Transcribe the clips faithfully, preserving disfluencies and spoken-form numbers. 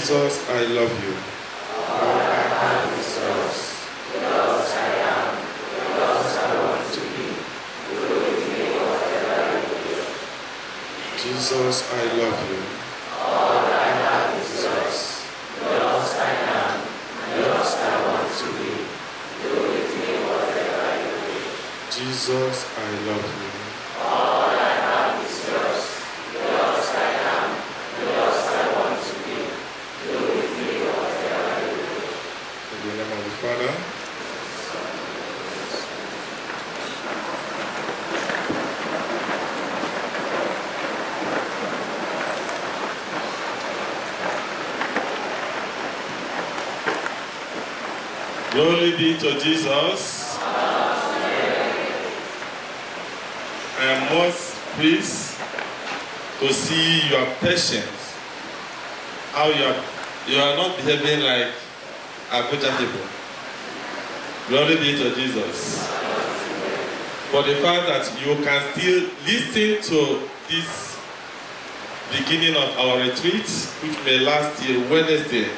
Jesus, I love you. All I have is yours. Yours I am. Yours I want to be. Do with me whatever you will. Jesus, I love you. All I have is yours. Yours I am. Yours I want to be. Do with me whatever you will. Jesus, I love you. All I have is yours. Yours I am. Yours I want to be. Do with me whatever you will. In the name of the Father, glory be to Jesus. I am most pleased to see your patience. How you are, you are not behaving like Abuja people. Glory be to Jesus. For the fact that you can still listen to this beginning of our retreat, which may last till Wednesday.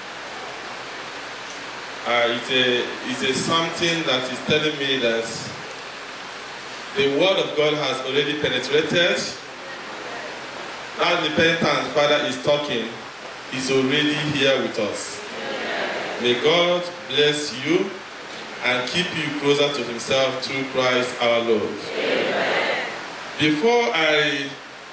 Uh, it's, a, it's a something that is telling me that the word of God has already penetrated. That repentant Father is talking, is already here with us. May God bless you and keep you closer to himself through Christ our Lord. Amen. Before I,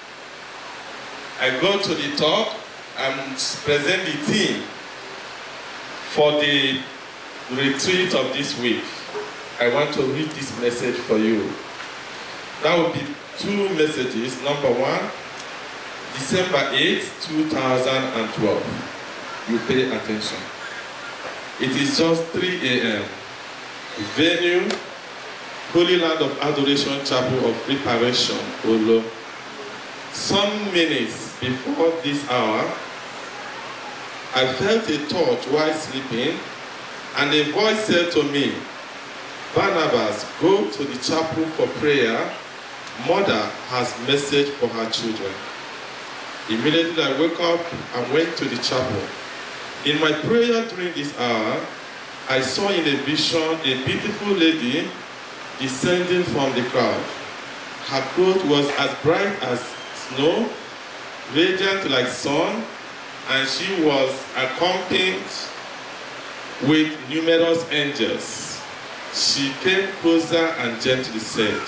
I go to the talk and present the theme for the retreat of this week, I want to read this message for you. That will be two messages. Number one, December eighth, two thousand twelve. You pay attention. It is just three A M Venue, Holy Land of Adoration Chapel of Preparation, Olo. Some minutes before this hour, I felt a touch while sleeping, and a voice said to me, Barnabas, go to the chapel for prayer. Mother has message for her children. Immediately I woke up and went to the chapel. In my prayer during this hour, I saw in a vision a beautiful lady descending from the crowd. Her clothes was as bright as snow, radiant like sun, and she was accompanied with numerous angels. She came closer and gently said,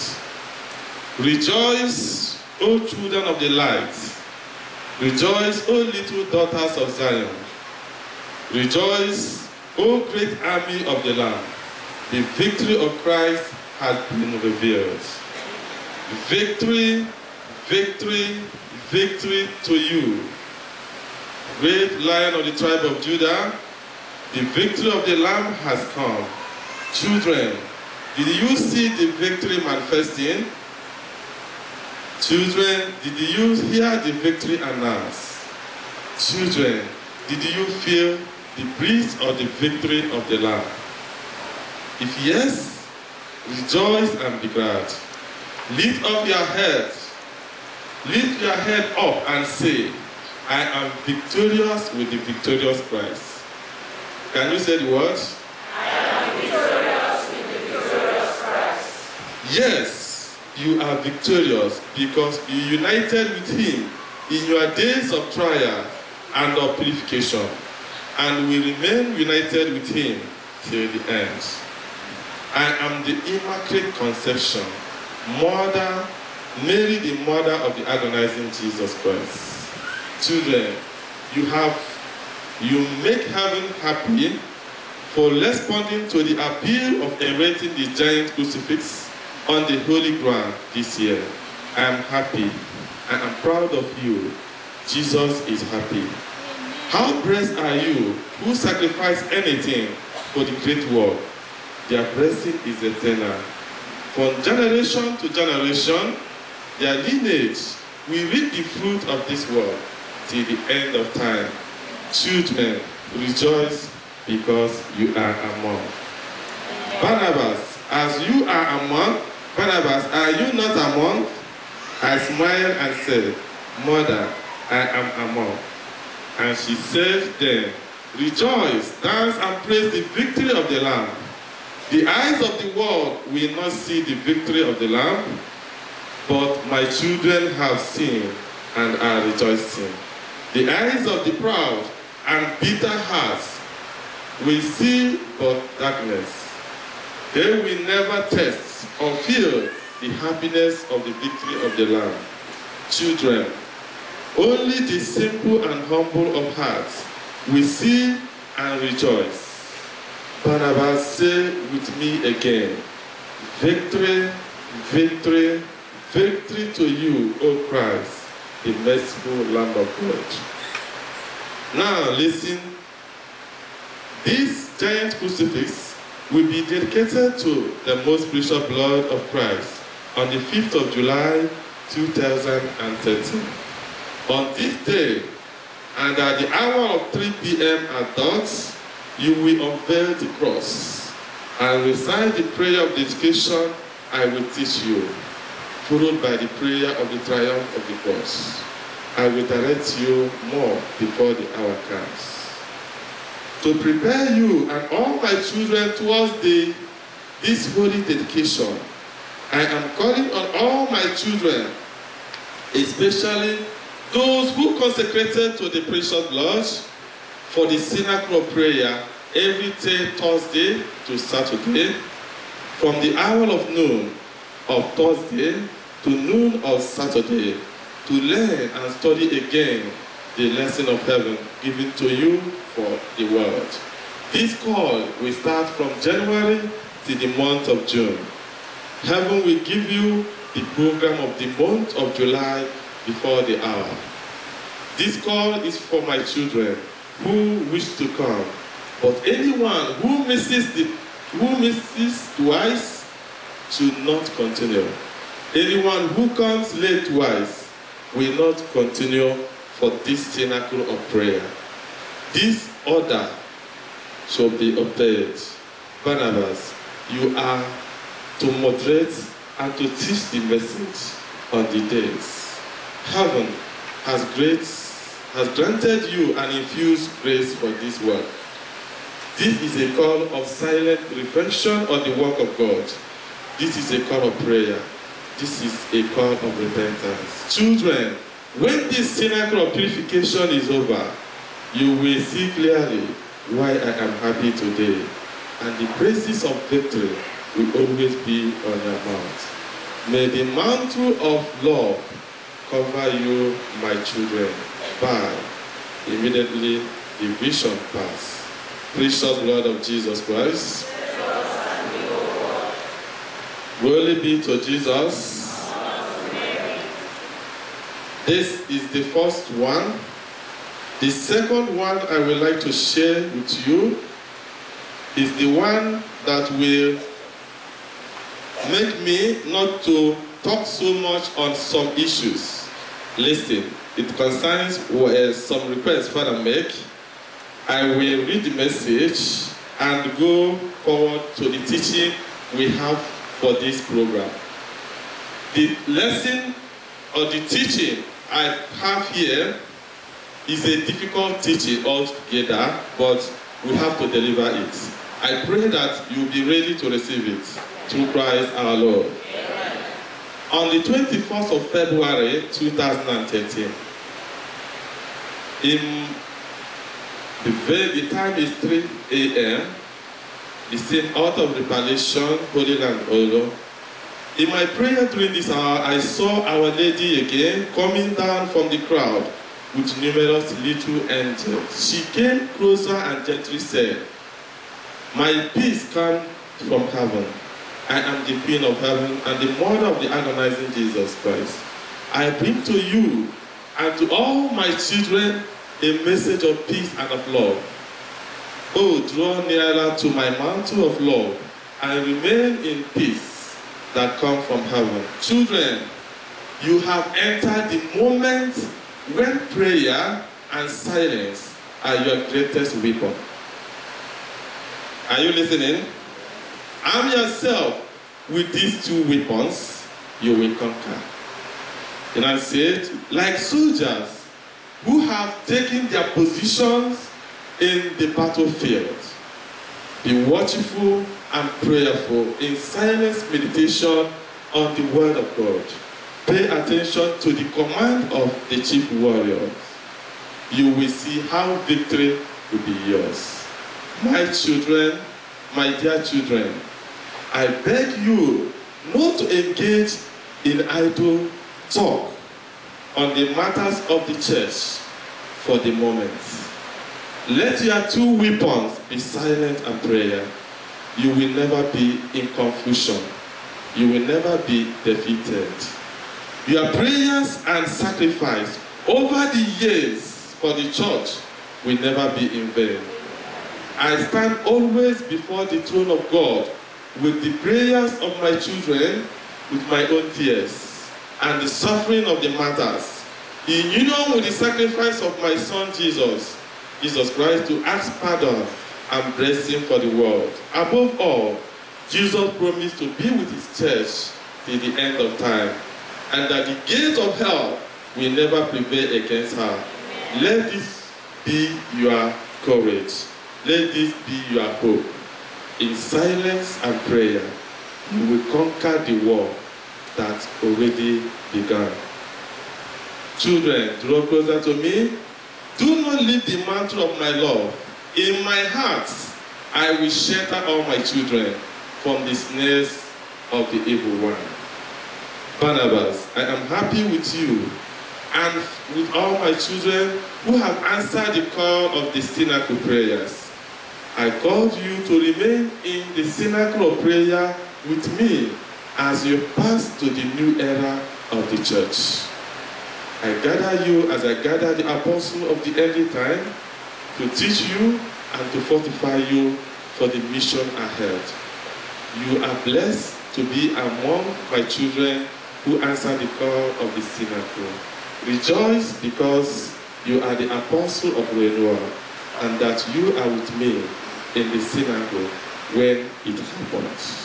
Rejoice, O children of the light. Rejoice, O little daughters of Zion. Rejoice, O great army of the Lamb. The victory of Christ has been revealed. Victory, victory, victory to you. Great Lion of the tribe of Judah, the victory of the Lamb has come. Children, did you see the victory manifesting? Children, did you hear the victory announced? Children, did you feel the breeze of the victory of the Lamb? If yes, rejoice and be glad. Lift up your head. Lift your head up and say, I am victorious with the victorious Christ. Can you say the words? I am victorious with the victorious Christ. Yes, you are victorious because you united with him in your days of trial and of purification, and will remain united with him till the end. I am the Immaculate Conception, Mother, Mary the mother of the agonizing Jesus Christ. Children, you have, you make heaven happy for responding to the appeal of erecting the giant crucifix on the holy ground this year. I am happy. I am proud of you. Jesus is happy. How blessed are you who sacrifice anything for the great work? Their blessing is eternal. From generation to generation, their lineage will reap the fruit of this work till the end of time. Children, rejoice because you are among. Barnabas, as you are among, Barnabas, are you not among? I smiled and said, Mother, I am among. And she said then, rejoice, dance, and praise the victory of the Lamb. The eyes of the world will not see the victory of the Lamb, but my children have seen and are rejoicing. The eyes of the proud and bitter hearts will see but darkness. They will never taste or feel the happiness of the victory of the Lamb. Children, only the simple and humble of hearts will see and rejoice. Barnabas, say with me again, victory, victory, victory to you, O Christ, the merciful Lamb of God. Now listen, this giant crucifix will be dedicated to the most precious blood of Christ on the fifth of July two thousand thirteen. On this day, and at the hour of three p m at dot, you will unveil the cross and recite the prayer of dedication I will teach you, followed by the prayer of the triumph of the cross. I will direct you more before the hour comes. To prepare you and all my children towards the, this holy dedication, I am calling on all my children, especially those who consecrated to the precious blood, for the cenacle of prayer every day, Thursday to Saturday, from the hour of noon of Thursday to noon of Saturday, to learn and study again the lesson of heaven given to you for the world. This call will start from January to the month of June. Heaven will give you the program of the month of July before the hour. This call is for my children who wish to come, but anyone who misses the who misses twice should not continue. Anyone who comes late twice will not continue for this cenacle of prayer. This order shall be obeyed. Barnabas, you are to moderate and to teach the message on the days. Heaven has great has granted you an infused grace for this work. This is a call of silent reflection on the work of God. This is a call of prayer. This is a call of repentance. Children, when this cenacle of purification is over, you will see clearly why I am happy today, and the praises of victory will always be on your mouth. May the mantle of love cover you, my children. Bye. Immediately the vision passed. Precious blood of Jesus Christ. Glory be to Jesus. This is the first one. The second one I would like to share with you is the one that will make me not to talk so much on some issues. Listen, it concerns uh, some requests Father make. I will read the message and go forward to the teaching we have for this program. The lesson or the teaching I have here is a difficult teaching altogether, but we have to deliver it. I pray that you'll be ready to receive it through Christ our Lord. Amen. On the twenty-first of February two thousand thirteen, in the, very, the time is three a m, the same out of Revelation, Holy Land, Olo. In my prayer during this hour, I saw Our Lady again coming down from the crowd with numerous little angels. She came closer and gently said, "My peace comes from heaven. I am the Queen of heaven and the mother of the agonizing Jesus Christ. I bring to you and to all my children a message of peace and of love. Oh, draw nearer to my mantle of love and remain in peace that comes from heaven." Children, you have entered the moment when prayer and silence are your greatest weapon. Are you listening? Arm yourself with these two weapons, you will conquer. And I said, like soldiers, who have taken their positions in the battlefield. Be watchful and prayerful in silent meditation on the word of God. Pay attention to the command of the chief warrior. You will see how victory will be yours. My children, my dear children, I beg you not to engage in idle talk on the matters of the church for the moment. Let your two weapons be silent and prayer. You will never be in confusion. You will never be defeated. Your prayers and sacrifice over the years for the church will never be in vain. I stand always before the throne of God with the prayers of my children, with my own tears, and the suffering of the martyrs, in union with the sacrifice of my son Jesus, Jesus Christ, to ask pardon and blessing for the world. Above all, Jesus promised to be with his church till the end of time, and that the gate of hell will never prevail against her. Let this be your courage. Let this be your hope. In silence and prayer, you will conquer the war that already began. Children, draw closer to me. Do not leave the mantle of my love. In my heart, I will shelter all my children from the snares of the evil one. Barnabas, I am happy with you and with all my children who have answered the call of the cenacle prayers. I called you to remain in the cenacle of prayer with me as you pass to the new era of the church. I gather you as I gather the apostle of the early time to teach you and to fortify you for the mission ahead. You are blessed to be among my children who answer the call of the cenacle. Rejoice because you are the apostle of renewal, and that you are with me in the cenacle when it happens.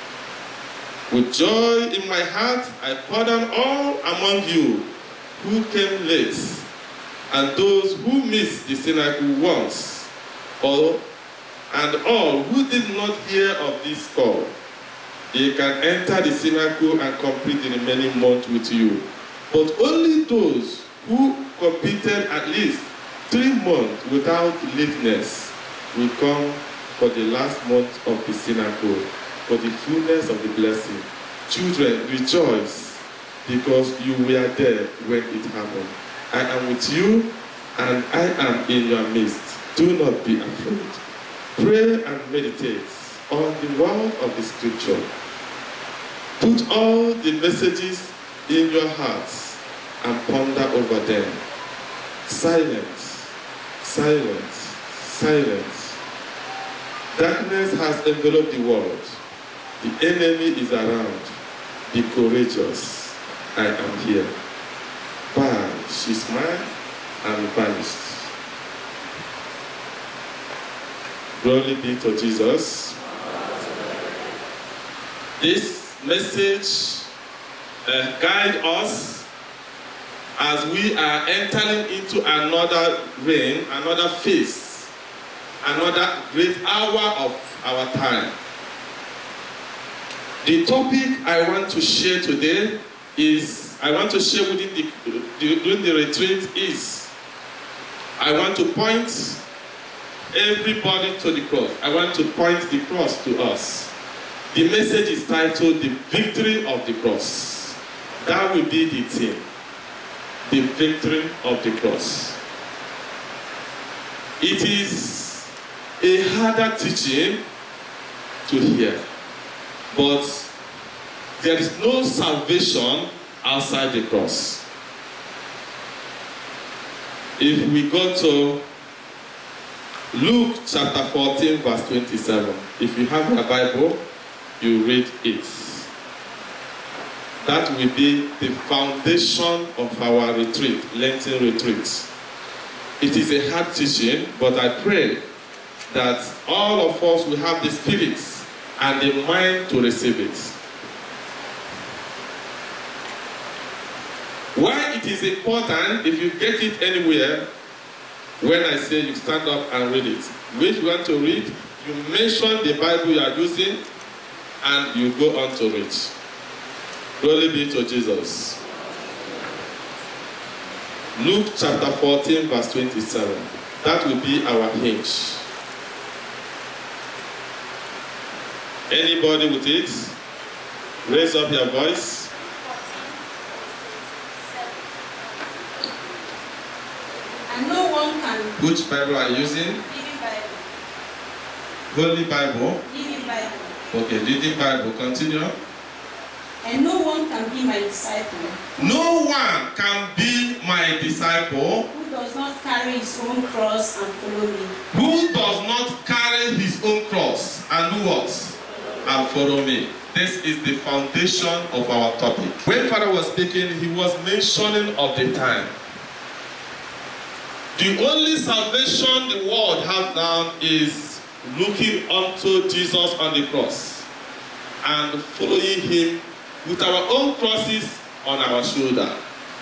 With joy in my heart, I pardon all among you who came late, and those who missed the cenacle once, or, and all who did not hear of this call. They can enter the cenacle and complete the remaining month with you. But only those who completed at least three months without lateness will come for the last month of the cenacle, for the fullness of the blessing. Children, rejoice, because you were there when it happened. I am with you, and I am in your midst. Do not be afraid. Pray and meditate on the word of the scripture. Put all the messages in your hearts and ponder over them. Silence, silence, silence. Darkness has enveloped the world. The enemy is around. Be courageous. I am here. Bye. She smiled and vanished. Glory be to Jesus. This message uh, guides us as we are entering into another reign, another phase, another great hour of our time. The topic I want to share today is, I want to share within the, during the retreat is, I want to point everybody to the cross. I want to point the cross to us. The message is titled, The Victory of the Cross. That will be the theme. The victory of the cross. It is a harder teaching to hear, but there is no salvation outside the cross. If we go to Luke chapter fourteen, verse twenty-seven, if you have your Bible, you read it. That will be the foundation of our retreat, Lenten retreat. It is a hard teaching, but I pray that all of us will have the spirit and the mind to receive it. Why it is important, if you get it anywhere, when I say you stand up and read it. Which you want to read, you mention the Bible you are using, and you go on to read. Glory be to Jesus. Luke chapter fourteen, verse twenty-seven. That will be our hinge. Anybody with it? Raise up your voice. And no one can. Which Bible are you using? Living Bible. Holy Bible. Living Bible. Okay, reading Bible. Continue. And no one can be my disciple. No one can be my disciple. Who does not carry his own cross and follow me. Who does not carry his own cross and do what? And follow me. This is the foundation of our topic. When Father was speaking, he was mentioning of the time. The only salvation the world has now is looking unto Jesus on the cross and following him with our own crosses on our shoulder.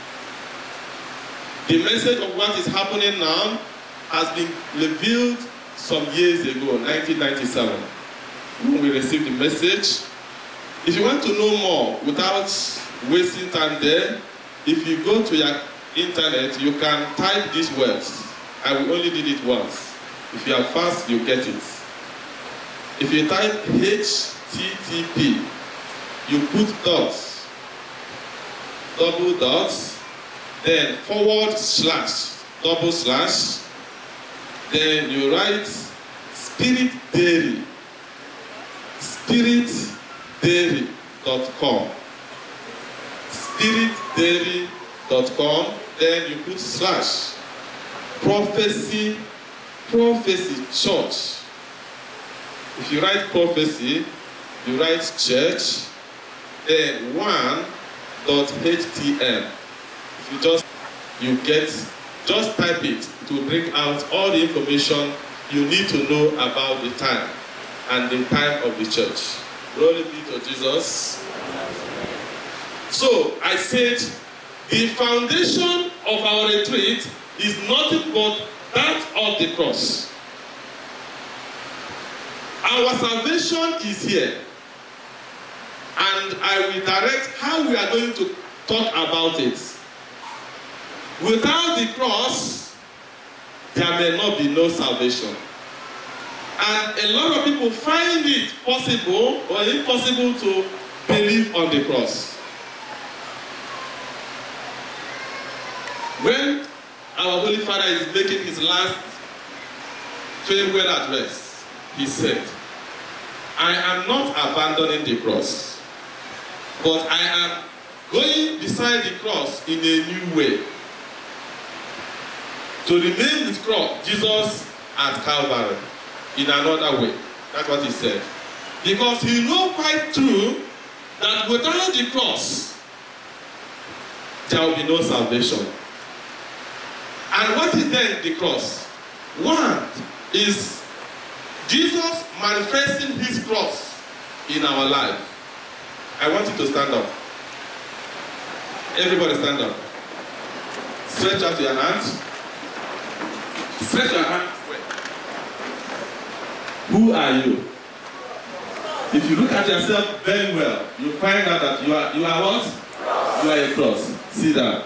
The message of what is happening now has been revealed some years ago, nineteen ninety-seven, when we received the message. If you want to know more without wasting time there, if you go to your internet, you can type these words. I will only did it once. If you are fast, you get it. If you type H T T P, you put dots, double dots, then forward slash, double slash, then you write Spirit Dairy, spirit dairy dot com, spirit dairy dot com, then you put slash, prophecy, prophecy church. If you write prophecy, you write church, then one dot H T M. If you just, you get, just type it to bring out all the information you need to know about the time and the time of the church. Glory be to Jesus. So, I said, the foundation of our retreat is nothing but that of the cross. Our salvation is here. And I will direct how we are going to talk about it. Without the cross, there may not be no salvation. And a lot of people find it possible or impossible to believe on the cross. When our Holy Father is making his last farewell address, he said, I am not abandoning the cross, but I am going beside the cross in a new way. To remain with cross, Jesus at Calvary in another way. That's what he said. Because he knows quite true that without the cross, there will be no salvation. And what is then the cross? One is Jesus manifesting his cross in our life. I want you to stand up. Everybody stand up. Stretch out your hands. Stretch your hands. Who are you? If you look at yourself very well, you find out that you are you are what? Cross. You are a cross. See that.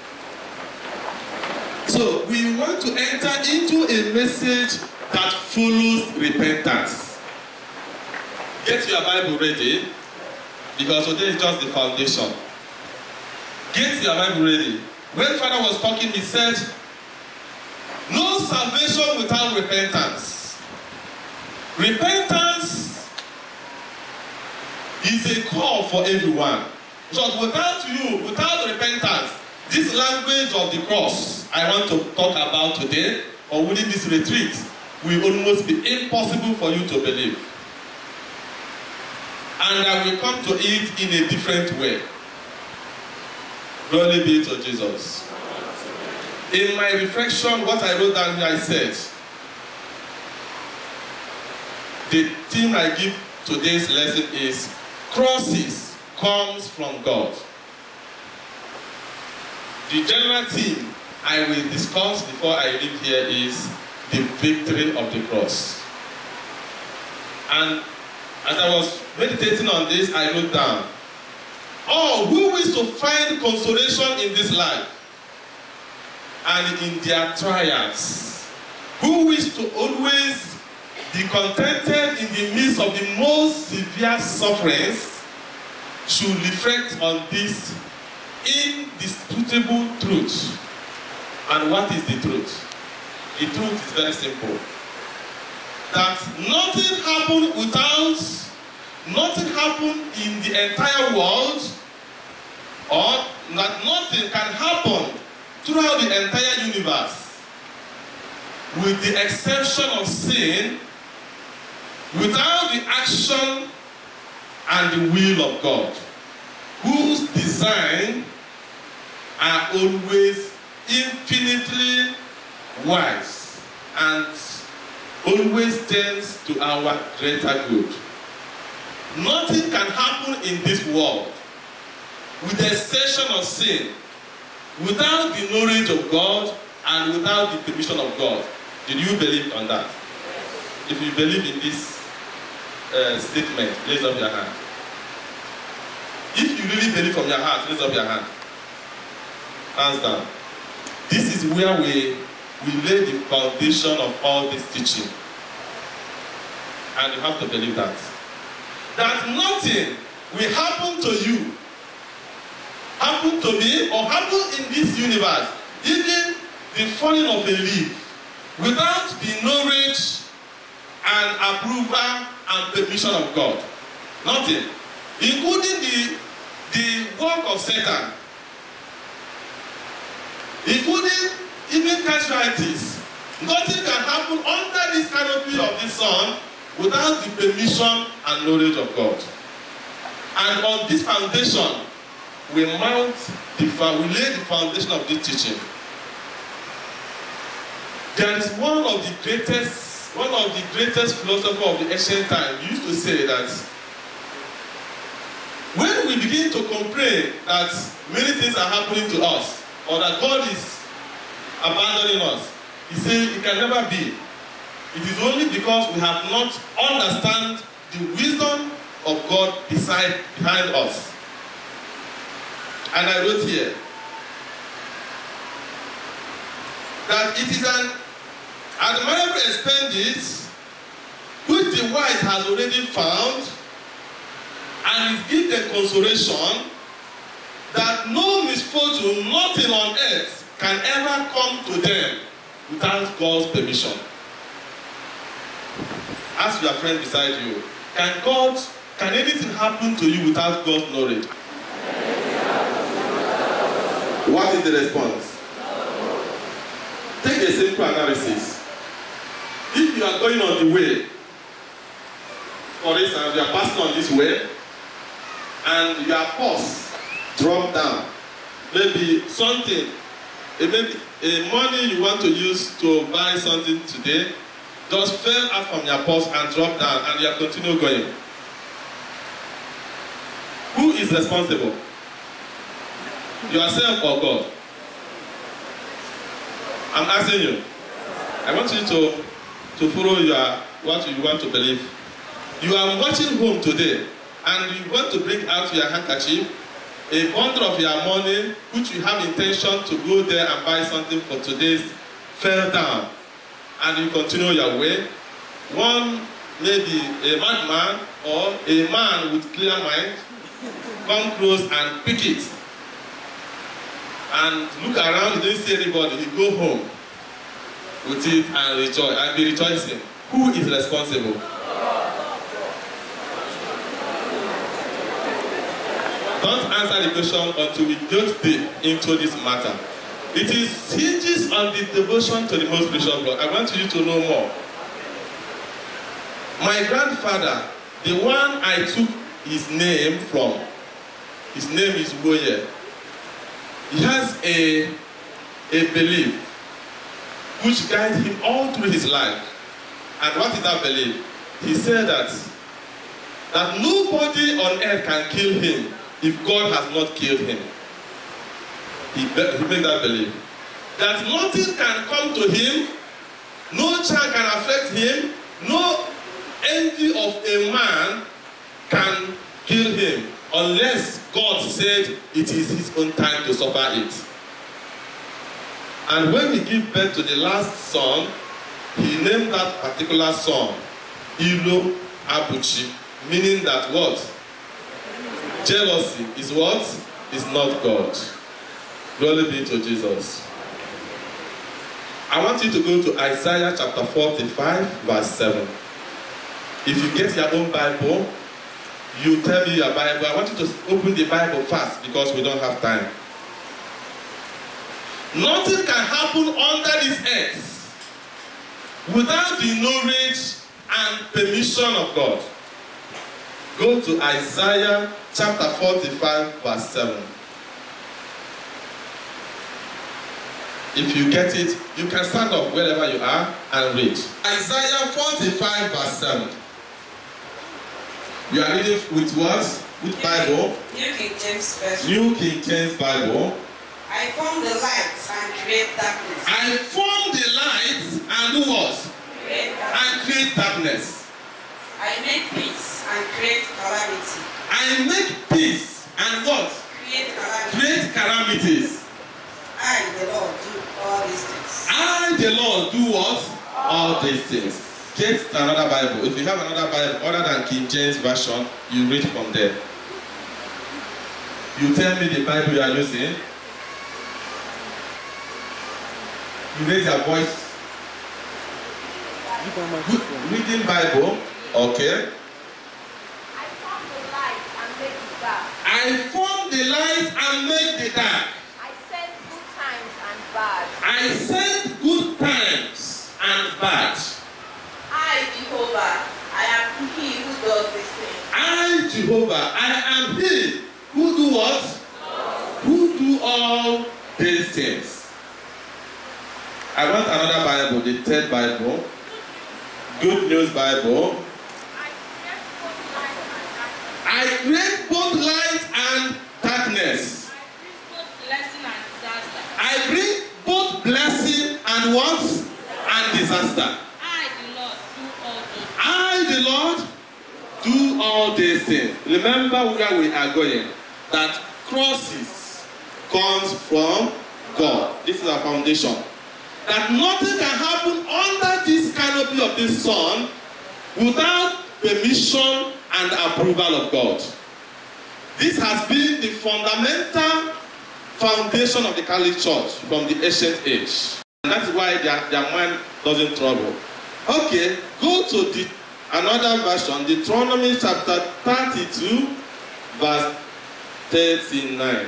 So we want to enter into a message that follows repentance. Get your Bible ready, because today is just the foundation. Get your Bible ready. When Father was talking, he said, no salvation without repentance. Repentance is a call for everyone. Because without you, without repentance, this language of the cross I want to talk about today, or within this retreat, will almost be impossible for you to believe. And I will come to it in a different way. Glory be to Jesus. In my reflection, what I wrote down here, I said, the theme I give today's lesson is crosses comes from God. The general theme I will discuss before I leave here is the victory of the cross. And as I was meditating on this, I wrote down, all who wish to find consolation in this life and in their trials, who wish to always be contented in the midst of the most severe sufferings, should reflect on this indisputable truth. And what is the truth? The truth is very simple. That nothing happened without, nothing happened in the entire world, or that nothing can happen throughout the entire universe, with the exception of sin, without the action and the will of God, whose design are always infinitely wise and always tends to our greater good. Nothing can happen in this world, with the exception of sin, without the knowledge of God and without the permission of God. Did you believe on that? If you believe in this uh, statement, raise up your hand. If you really believe from your heart, raise up your hand. Hands down. This is where we, we lay the foundation of all this teaching. And you have to believe that. That nothing will happen to you, happen to me, or happen in this universe, even the falling of a leaf, without the knowledge and approval and permission of God. Nothing. Including the, the work of Satan. Including even casualties. Nothing can happen under this canopy of the sun without the permission and knowledge of God. And on this foundation, we mount the we lay the foundation of this teaching. There is one of the greatest, one of the greatest philosophers of the ancient time used to say that when we begin to complain that many things are happening to us, or that God is abandoning us, he said it can never be. It is only because we have not understand the wisdom of God beside, behind us. And I wrote here that it is an admirable expedient which the wise has already found, and is given consolation that no misfortune, nothing on earth can ever come to them without God's permission. Ask your friend beside you, can God, can anything happen to you without God's knowledge? What is the response? Take a simple analysis. If you are going on the way, for instance, you are passing on this way, and your purse drop down, maybe something, maybe a money you want to use to buy something today, just fell out from your purse and dropped down, and you are continue going. Who is responsible? Yourself or God? I'm asking you. I want you to, to follow your, what you want to believe. You are watching home today, and you want to bring out your handkerchief, a bundle of your money, which you have intention to go there and buy something for today, fell down, and you continue your way. One, maybe a madman or a man with clear mind, come close and pick it. And look around, you didn't see anybody, you go home with it and rejoice, and be rejoicing. Who is responsible? Don't answer the question until we get deep into this matter. It is hinges on the devotion to the most precious blood. I want you to know more. My grandfather, the one I took his name from, his name is Nwoye. He has a, a belief which guides him all through his life. And what is that belief? He said that, that nobody on earth can kill him if God has not killed him. He, be- he made that belief. That nothing can come to him, no charm can affect him, no envy of a man can kill him unless God said it is his own time to suffer it. And when he gave birth to the last son, he named that particular son Ilo Abuchi, meaning that what? Jealousy is what? Is not God. Glory be to Jesus. I want you to go to Isaiah chapter forty-five, verse seven. If you get your own Bible, you tell me your Bible. I want you to open the Bible fast because we don't have time. Nothing can happen under this earth without the knowledge and permission of God. Go to Isaiah chapter forty-five, verse seven. If you get it, you can stand up wherever you are and read. Isaiah forty-five, verse seven. You are reading with what? With Bible? New King James Version. New King James Bible. I form the lights and create darkness. I form the lights and do what? Create darkness. And create darkness. I make peace and create calamity. I make peace and what? Create calamity. Create calamities. I, the Lord, do all these things. I, the Lord, do what? All these things. Get another Bible. If you have another Bible other than King James Version, you read from there. You tell me the Bible you are using. You raise your voice. Reading Bible. Okay. I form the light and make it dark. I form the light and make the dark. I send good times and bad. I send good times and bad. I, Jehovah, I am he who does these things. I, Jehovah, I am he who do what? Who do all these things. I want another Bible, the third Bible. Good News Bible. I create both light and darkness. I bring both blessing and what? And disaster. I, the Lord, do all these things. Remember where we are going. That crosses comes from God. This is our foundation. That nothing can happen under this canopy of this sun without permission and approval of God. This has been the fundamental foundation of the Catholic Church from the ancient age. And that's why their, their mind doesn't trouble. Okay, go to the another version, Deuteronomy chapter thirty-two, verse thirty-nine.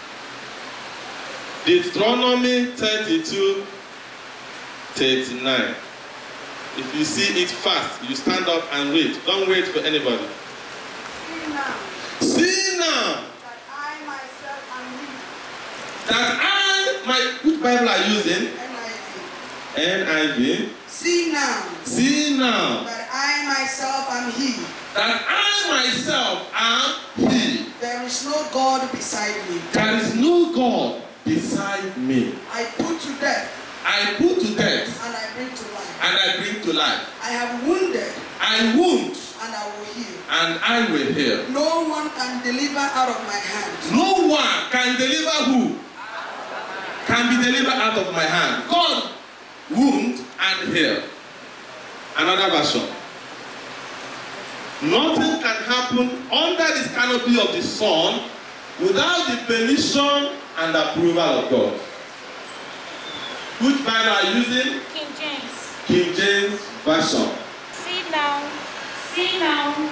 Deuteronomy thirty-two, thirty-nine. If you see it fast, you stand up and read. Don't wait for anybody. See now, See now that I myself am he. that I, my, which Bible are you using? N I V. N I V. See now, See now that I myself am he. that I myself am he. There is no God beside me. There is no God beside me. I put to death I put to death and I bring to life. and I bring to life. I have wounded I wound and I will heal. and I will heal. No one can deliver out of my hand. No one can deliver who? Can be delivered out of my hand. God wound and heal. Another version. Nothing can happen under this canopy of the sun without the permission and approval of God. Which Bible are you using? King James. King James Version. See now, see now,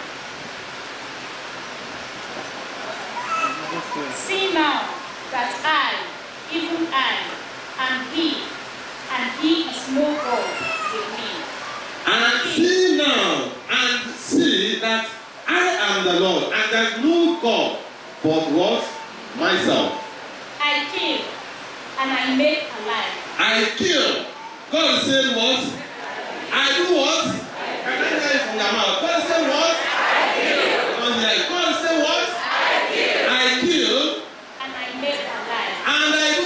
see now that I, even I, am He, and He is no God with me. And see now, and see that I am the Lord, and there is no God but what? Myself. I kill, and I make alive. I kill. God said what? I do what? Can I hear it from your mouth? God said what? I kill. God said what? I kill. I kill. And I make alive. And I do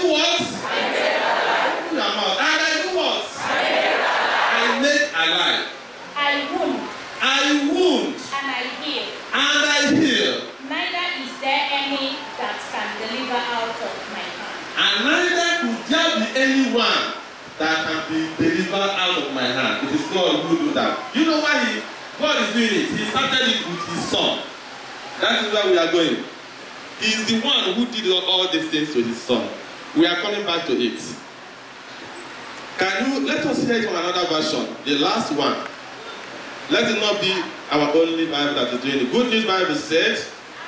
one that can be delivered out of my hand. It is God who do that. You know why he, God is doing it? He started it with his son. That is where we are going. He is the one who did all these things to his son. We are coming back to it. Can you, let us hear it from another version, the last one. Let it not be our only Bible that is doing it. Good News Bible said,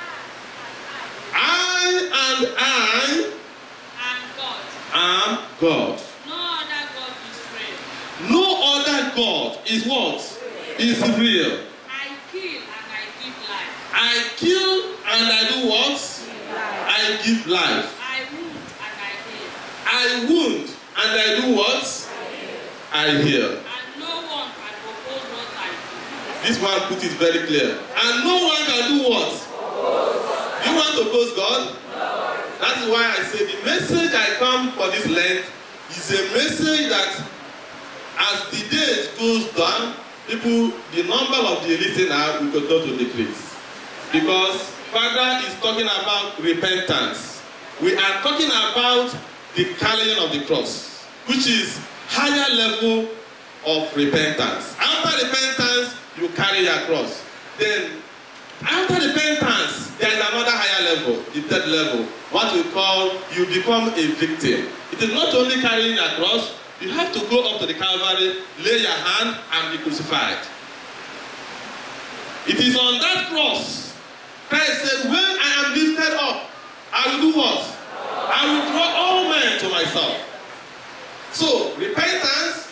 I and I And God. am God. No other God is real. No other God is what? Is real. I kill and I give life. I kill and I do what? I give life. I wound and I heal. I wound and I do what? I heal. And no one can oppose what I do. This one put it very clear. And no one can do what? You want to oppose God? That is why I say the message I come for this Lent is a message that as the days goes down, people, the number of the listeners will continue to decrease. Because Father is talking about repentance. We are talking about the carrying of the cross, which is higher level of repentance. After repentance, you carry your cross. Then, after repentance, there is another higher level, the third level, what we call you become a victim. It is not only carrying your cross, you have to go up to the Calvary, lay your hand, and be crucified. It is on that cross, Christ said, when I am lifted up, I will do what? I will draw all men to myself. So, repentance,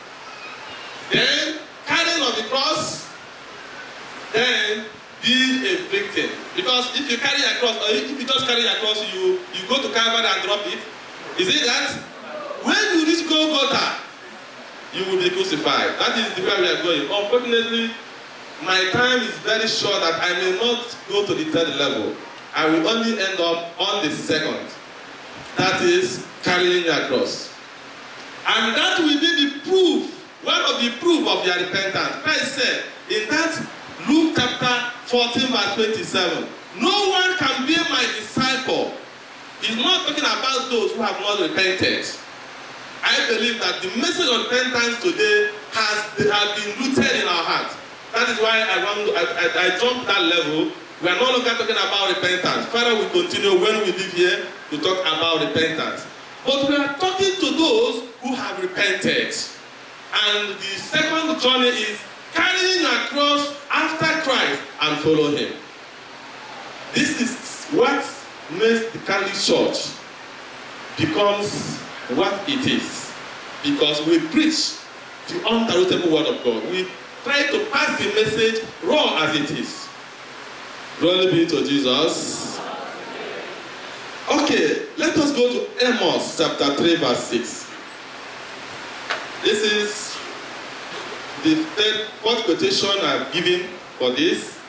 then carrying of the cross, then being a victim. Because if you carry a cross, or if you just carry a cross, you, you go to Calvary and drop it. Is it that? When you reach Golgotha, you will be crucified. That is the way we are going. Unfortunately, my time is very short that I may not go to the third level. I will only end up on the second. That is carrying your cross. And that will be the proof, one of the proof of your repentance. Christ said in that Luke chapter fourteen verse twenty-seven, no one can be my disciple. He's not talking about those who have not repented. I believe that the message of repentance today has, has been rooted in our hearts. That is why I want I, I, I jumped that level. We are no longer talking about repentance. Father, we continue when we live here to talk about repentance. But we are talking to those who have repented. And the second journey is carrying your cross after Christ and follow him. This is what makes the Catholic Church becomes what it is. Because we preach the undiluted word of God. We try to pass the message raw as it is. Glory be to Jesus. Okay, let us go to Amos chapter three verse six. This is the third, fourth quotation I've given for this.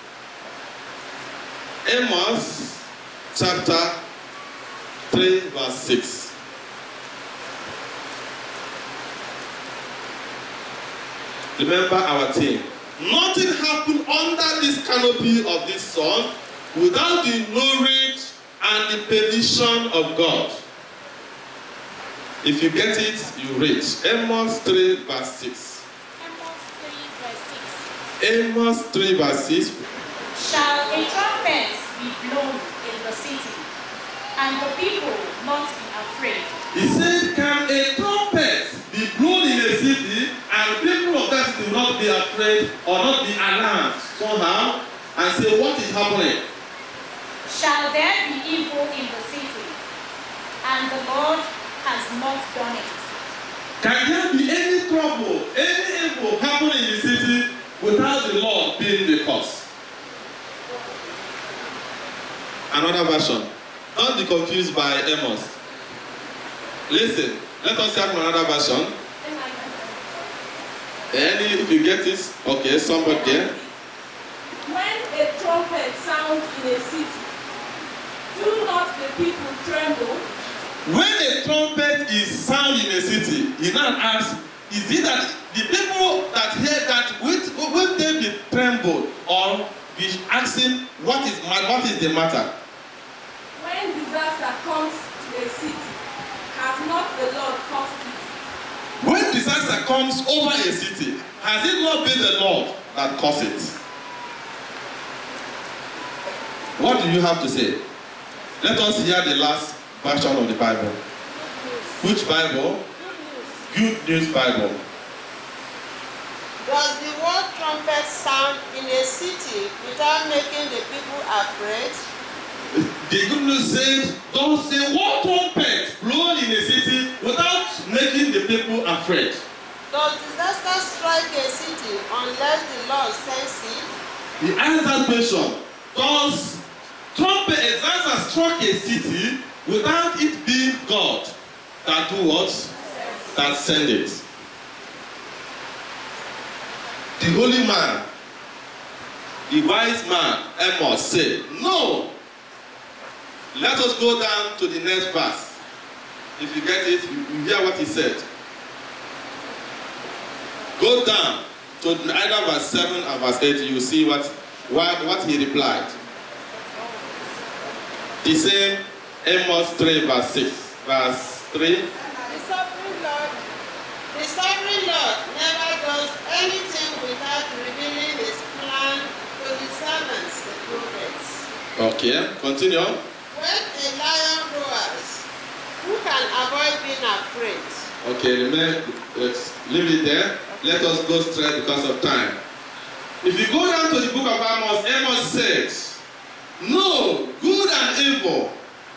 Amos chapter three verse six. Remember our theme. Nothing happened under this canopy of this sun without the knowledge and the permission of God. If you get it, you read. Amos three verse six. Amos three verse six. Amos three verse six. Shall a trumpet be blown in the city, and the people not be afraid? He said, can a trumpet be blown in a city, and people of that city will not be afraid or not be alarmed somehow and say, what is happening? Shall there be evil in the city, and the Lord has not done it? Can there be any trouble, any evil happening in the city without the Lord being the cause? Another version. Don't be confused by Amos. Listen, let us have another version. Any, if you get this, okay, somebody there. When a trumpet sounds in a city, do not the people tremble? When a trumpet is sound in a city, he now asks, is it that the people that hear that will, will they be trembled or be asking what is what is the matter? When disaster comes to a city, has not the Lord caused it? When disaster comes over a city, has it not been the Lord that caused it? What do you have to say? Let us hear the last version of the Bible. Which Bible? Good News Bible. Does the word trumpet sound in a city without making the people afraid? The Good News said, does the word trumpet blow in a city without making the people afraid? Does disaster strike a city unless the Lord sends it? The answer question, does trumpet disaster struck a city without it being God that do what? That send it? The holy man, the wise man, Amos said, no. Let us go down to the next verse. If you get it, you hear what he said. Go down to either verse seven or verse eight, you will see what, what, what he replied. The same Amos three verse six. Verse three. The sovereign Lord, the sovereign Lord never does anything without revealing his plan to his servants, the prophets. Okay, continue. When a lion roars, who can avoid being afraid? Okay, remain, let's leave it there. Let us go straight because of time. If you go down to the book of Amos, Amos says, no, good and evil,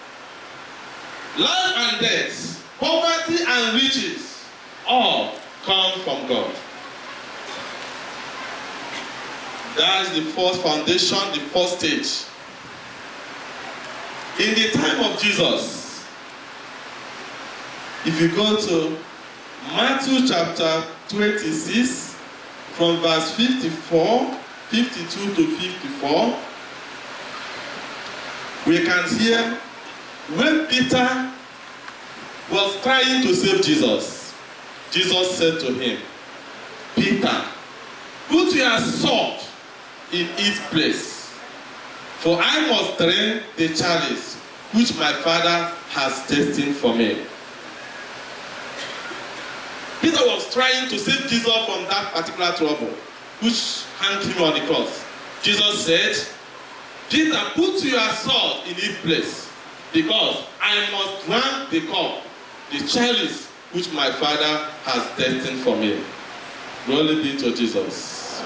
life and death, poverty and riches, all come from God. That is the first foundation, the first stage. In the time of Jesus, if you go to Matthew chapter twenty-six, from verse fifty-four, fifty-two to fifty-four, we can hear when Peter was trying to save Jesus, Jesus said to him, Peter, put your sword in its place, for I must drain the chalice which my Father has destined for me. Peter was trying to save Jesus from that particular trouble, which hanged him on the cross. Jesus said, Peter, put your sword in its place, because I must drain the cup, the chalice which my Father has destined for me. Glory be to Jesus.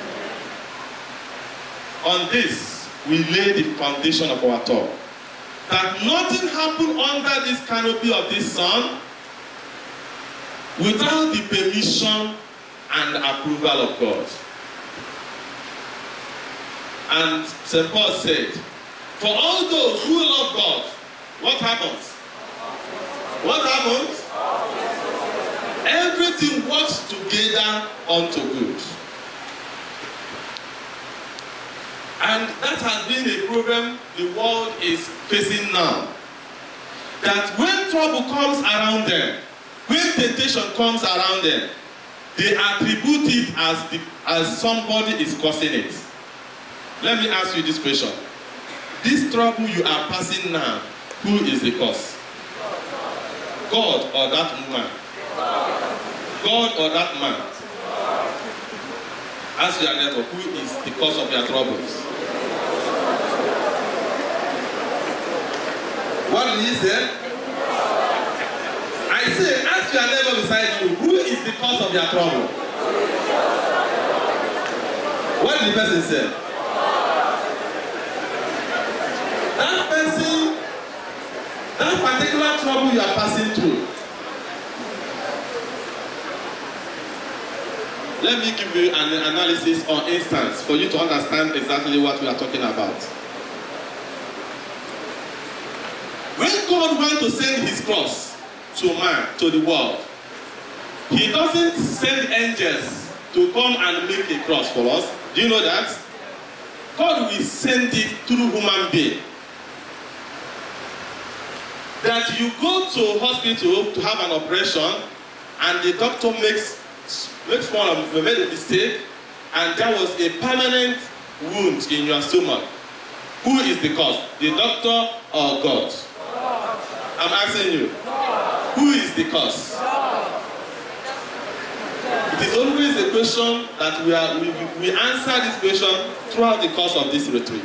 On this, we lay the foundation of our talk. That nothing happened under this canopy of this sun without the permission and approval of God. And Saint Paul said, for all those who love God, what happens? What happens? Everything works together unto good. And that has been a problem the world is facing now. That when trouble comes around them, when temptation comes around them, they attribute it as, the, as somebody is causing it. Let me ask you this question. This trouble you are passing now, who is the cause? God or that woman? God or that man? Ask your neighbor, who is the cause of your troubles? What did he say? I say, ask your neighbor beside you, who is the cause of your trouble? What did the person say? That person, that particular trouble you are passing through. Let me give you an analysis or instance for you to understand exactly what we are talking about. When God wants to send his cross to man, to the world, he doesn't send angels to come and make a cross for us. Do you know that? God will send it through human being. That you go to hospital to have an operation and the doctor makes makes one of you made a mistake and there was a permanent wound in your stomach. Who is the cause? The doctor or God? I'm asking you. Who is the cause? It is always a question that we, are, we, we answer this question throughout the course of this retreat.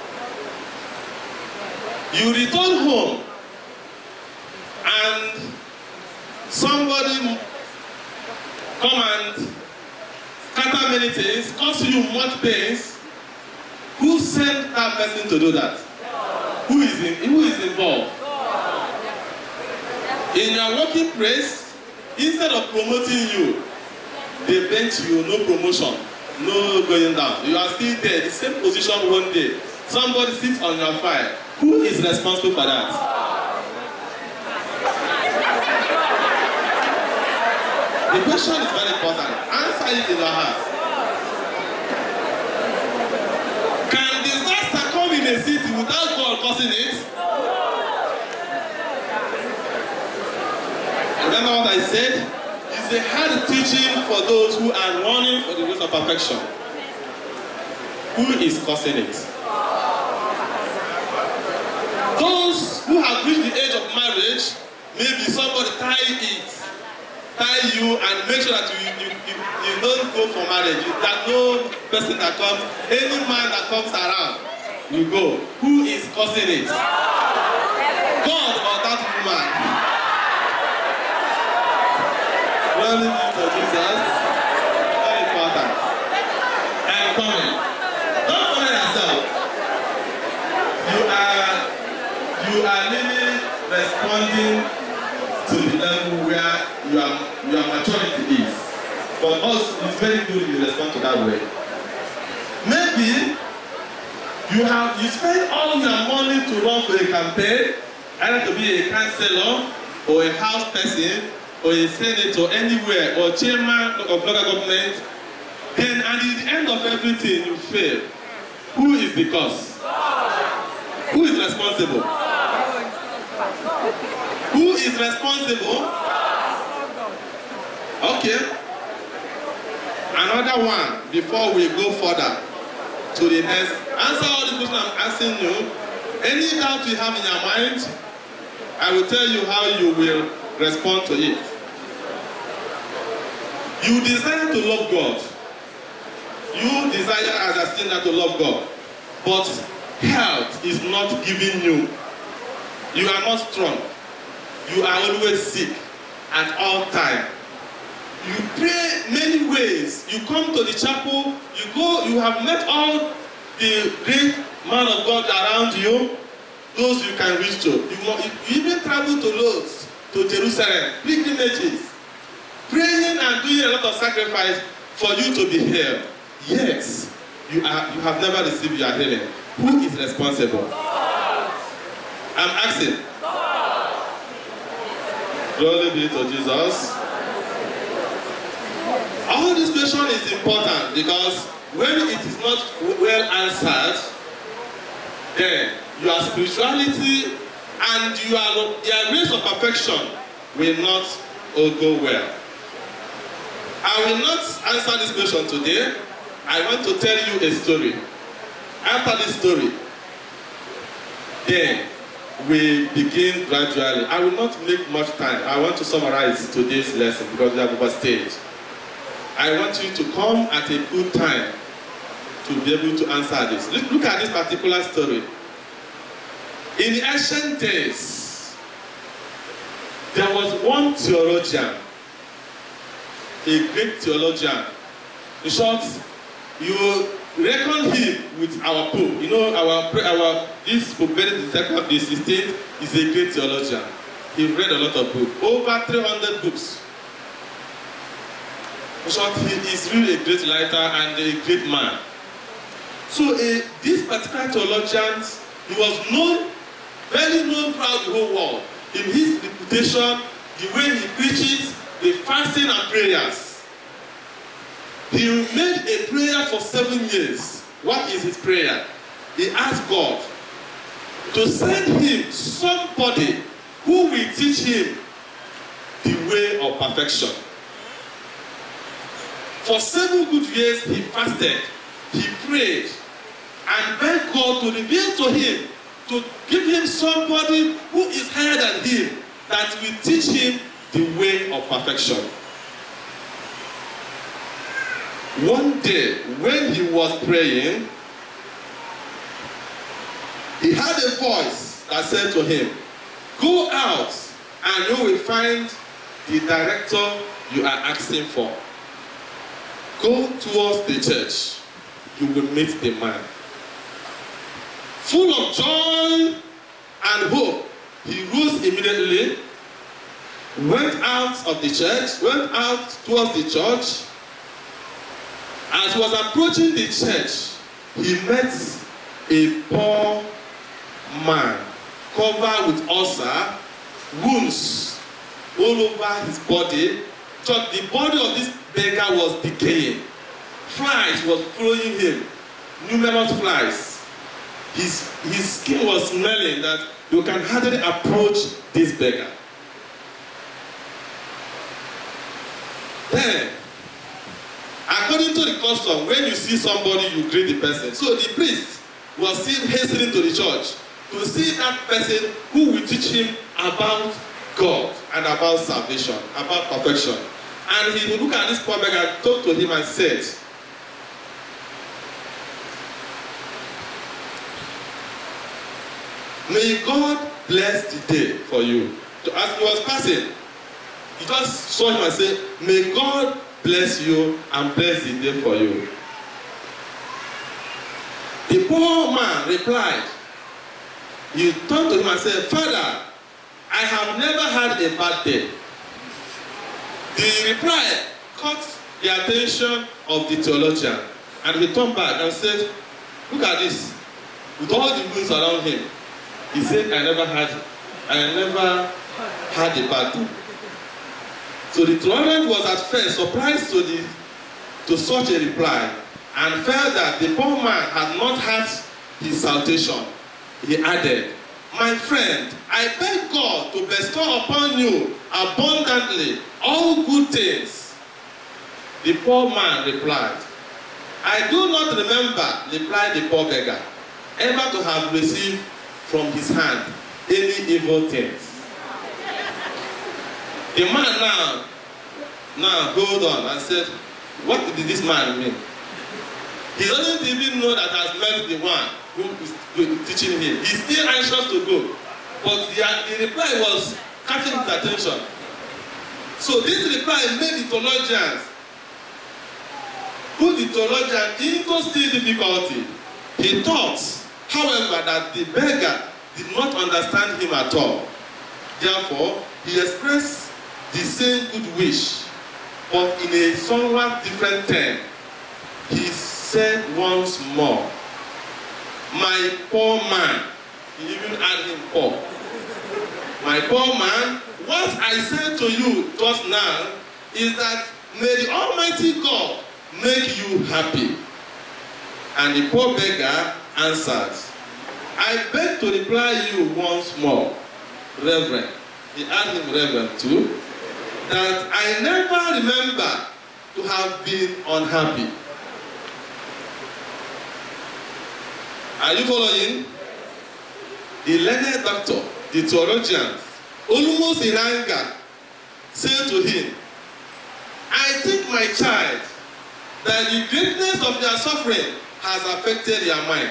You return home and somebody come and scatter many things, cause you much pains. Who sent that person to do that? Who is, in, who is involved? In your working place, instead of promoting you, they bench you, no promotion, no going down. You are still there, the same position one day. Somebody sits on your file. Who is responsible for that? The question is very important. Answer it in your heart. Can disaster come in a city without God causing it? Remember what I said? It's a hard teaching for those who are running for the grace of perfection. Who is causing it? Those who have reached the age of marriage, maybe somebody tie it, tie you and make sure that you, you, you, you don't go for marriage. You, that no person that comes, any man that comes around, you go. Who is causing it? God or that woman? Glory be to Jesus. Very important. And coming. Don't forget yourself. You are you are really responding to the level where your your maturity is. For us, it's very good you respond to that way. Maybe you have you spend all your money to run for a campaign, either to be a councillor or a house person, or a senator anywhere, or chairman of local government, then at the end of everything you fail. Who is the cause? Who is responsible? Who is responsible? Okay. Another one before we go further to the next. Answer all the questions I'm asking you. Any doubt you have in your mind, I will tell you how you will respond to it. You desire to love God. You desire as a sinner to love God. But health is not giving you. You are not strong. You are always sick at all times. You pray many ways. You come to the chapel. You go. You have met all the great men of God around you. Those you can reach to. You, you even travel to Lords, to Jerusalem, pilgrimages. Praying and doing a lot of sacrifice for you to be healed. Yet, you, are, you have never received your healing. Who is responsible? God. I'm asking. God. Glory be to Jesus. All this question is important because when it is not well answered, then your spirituality and your, your grace of perfection will not all go well. I will not answer this question today. I want to tell you a story. After this story, then we begin gradually. I will not make much time. I want to summarize today's lesson because we have overstayed. I want you to come at a good time to be able to answer this. Look, look at this particular story. In the ancient days, there was one theologian, a great theologian. In short, you reckon him with our Pope. You know, our our this Pope Benedict the second, the sixteenth, is a great theologian. He read a lot of books, over three hundred books. In short, he is really a great writer and a great man. So, uh, this particular theologian, he was known, very known throughout the whole world. In his reputation, the way he preaches, the fasting and prayers. He made a prayer for seven years. What is his prayer? He asked God to send him somebody who will teach him the way of perfection. For seven good years he fasted, he prayed, and begged God to reveal to him, to give him somebody who is higher than him, that will teach him the way of perfection. One day, when he was praying, he heard a voice that said to him, "Go out and you will find the director you are asking for. Go towards the church. You will meet the man." Full of joy and hope, he rose immediately, went out of the church, went out towards the church. As he was approaching the church, he met a poor man covered with ulcer, wounds all over his body. Just the body of this beggar was decaying. Flies was following him, numerous flies. His, his skin was smelling that you can hardly approach this beggar. Then, according to the custom, when you see somebody, you greet the person. So the priest was still hastening to the church to see that person who will teach him about God and about salvation, about perfection. And he looked at this poor beggar, talked to him and said, "May God bless the day for you." So as he was passing, he just saw him and said, "May God bless you and bless the day for you." The poor man replied, he turned to him and said, "Father, I have never had a bad day." The reply caught the attention of the theologian, and he turned back and said, "Look at this." With all the wounds around him, he said, I never had, I never had a bad day. So the theologian was at first surprised to, the, to such a reply and felt that the poor man had not had his salvation. He added, "My friend, I beg God to bestow upon you abundantly all good things." The poor man replied, "I do not remember," replied the poor beggar, "ever to have received from his hand any evil things." The man now, now hold on and said, what did this man mean? He doesn't even know that has met the one who is teaching him. He's still anxious to go. But the, the reply was catching his attention. So this reply made the theologians, put the theologian into still difficulty. He thought, however, that the beggar did not understand him at all. Therefore, he expressed the same good wish, but in a somewhat different term. He said once more, "My poor man," he even added him poor. "My poor man, what I said to you just now is that may the Almighty God make you happy." And the poor beggar answered, "I beg to reply you once more, Reverend," he added him Reverend too, "that I never remember to have been unhappy." Are you following? The learned doctor, the theologian, almost in anger, said to him, "I think, my child, that the greatness of your suffering has affected your mind.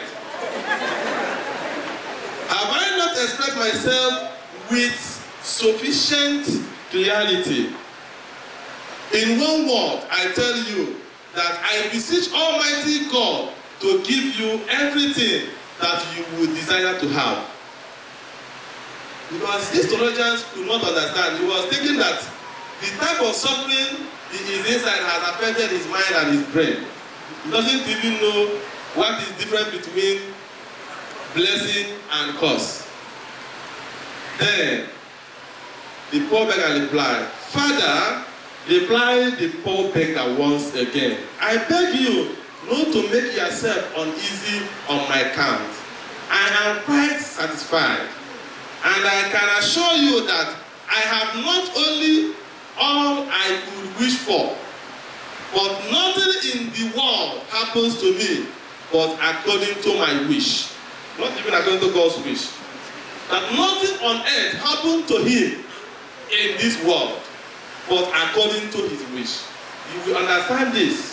Have I not expressed myself with sufficient clarity? In one word, I tell you that I beseech Almighty God to give you everything that you would desire to have." Because these theologians could not understand. He was thinking that the type of suffering his inside has affected his mind and his brain. He doesn't even know what is different between blessing and curse. Then the poor beggar replied, "Father," replied the poor beggar once again, "I beg you not to make yourself uneasy on my account. I am quite satisfied, and I can assure you that I have not only all I could wish for, but nothing in the world happens to me but according to my wish." Not even according to God's wish. That nothing on earth happened to him in this world but according to his wish. You will understand this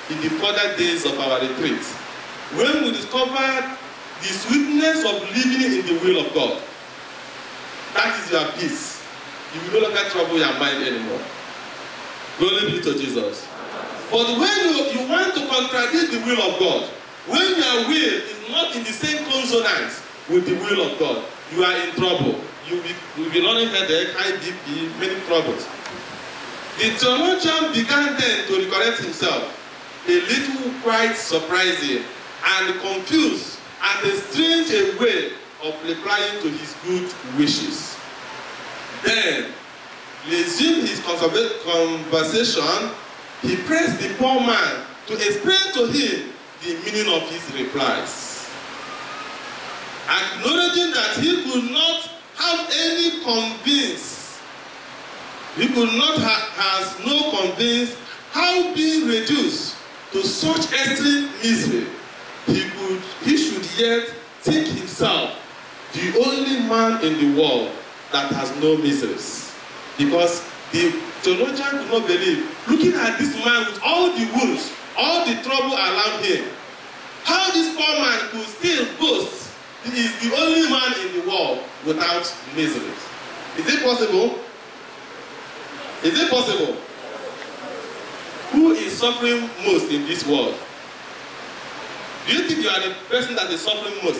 in the further days of our retreat, when we discovered the sweetness of living in the will of God. That is your peace. You will no longer trouble your mind anymore. Glory be to Jesus. But when you, you want to contradict the will of God, when your will is not in the same consonance with the will of God, you are in trouble. You will be running headache, high B P, many troubles. The theologian began then to recorrect himself, a little quite surprising and confused at a strange way of replying to his good wishes. Then, resuming his conversation, he pressed the poor man to explain to him the meaning of his replies. Acknowledging that he could not have any convince, he could not ha has no convince how being reduced to such extreme misery, he could, he should yet think himself the only man in the world that has no miseries. Because the theologian could not believe, looking at this man with all the wounds, all the trouble around him, how this poor man could still boast he is the only man in the world without miseries. Is it possible? Is it possible? Who is suffering most in this world? Do you think you are the person that is suffering most?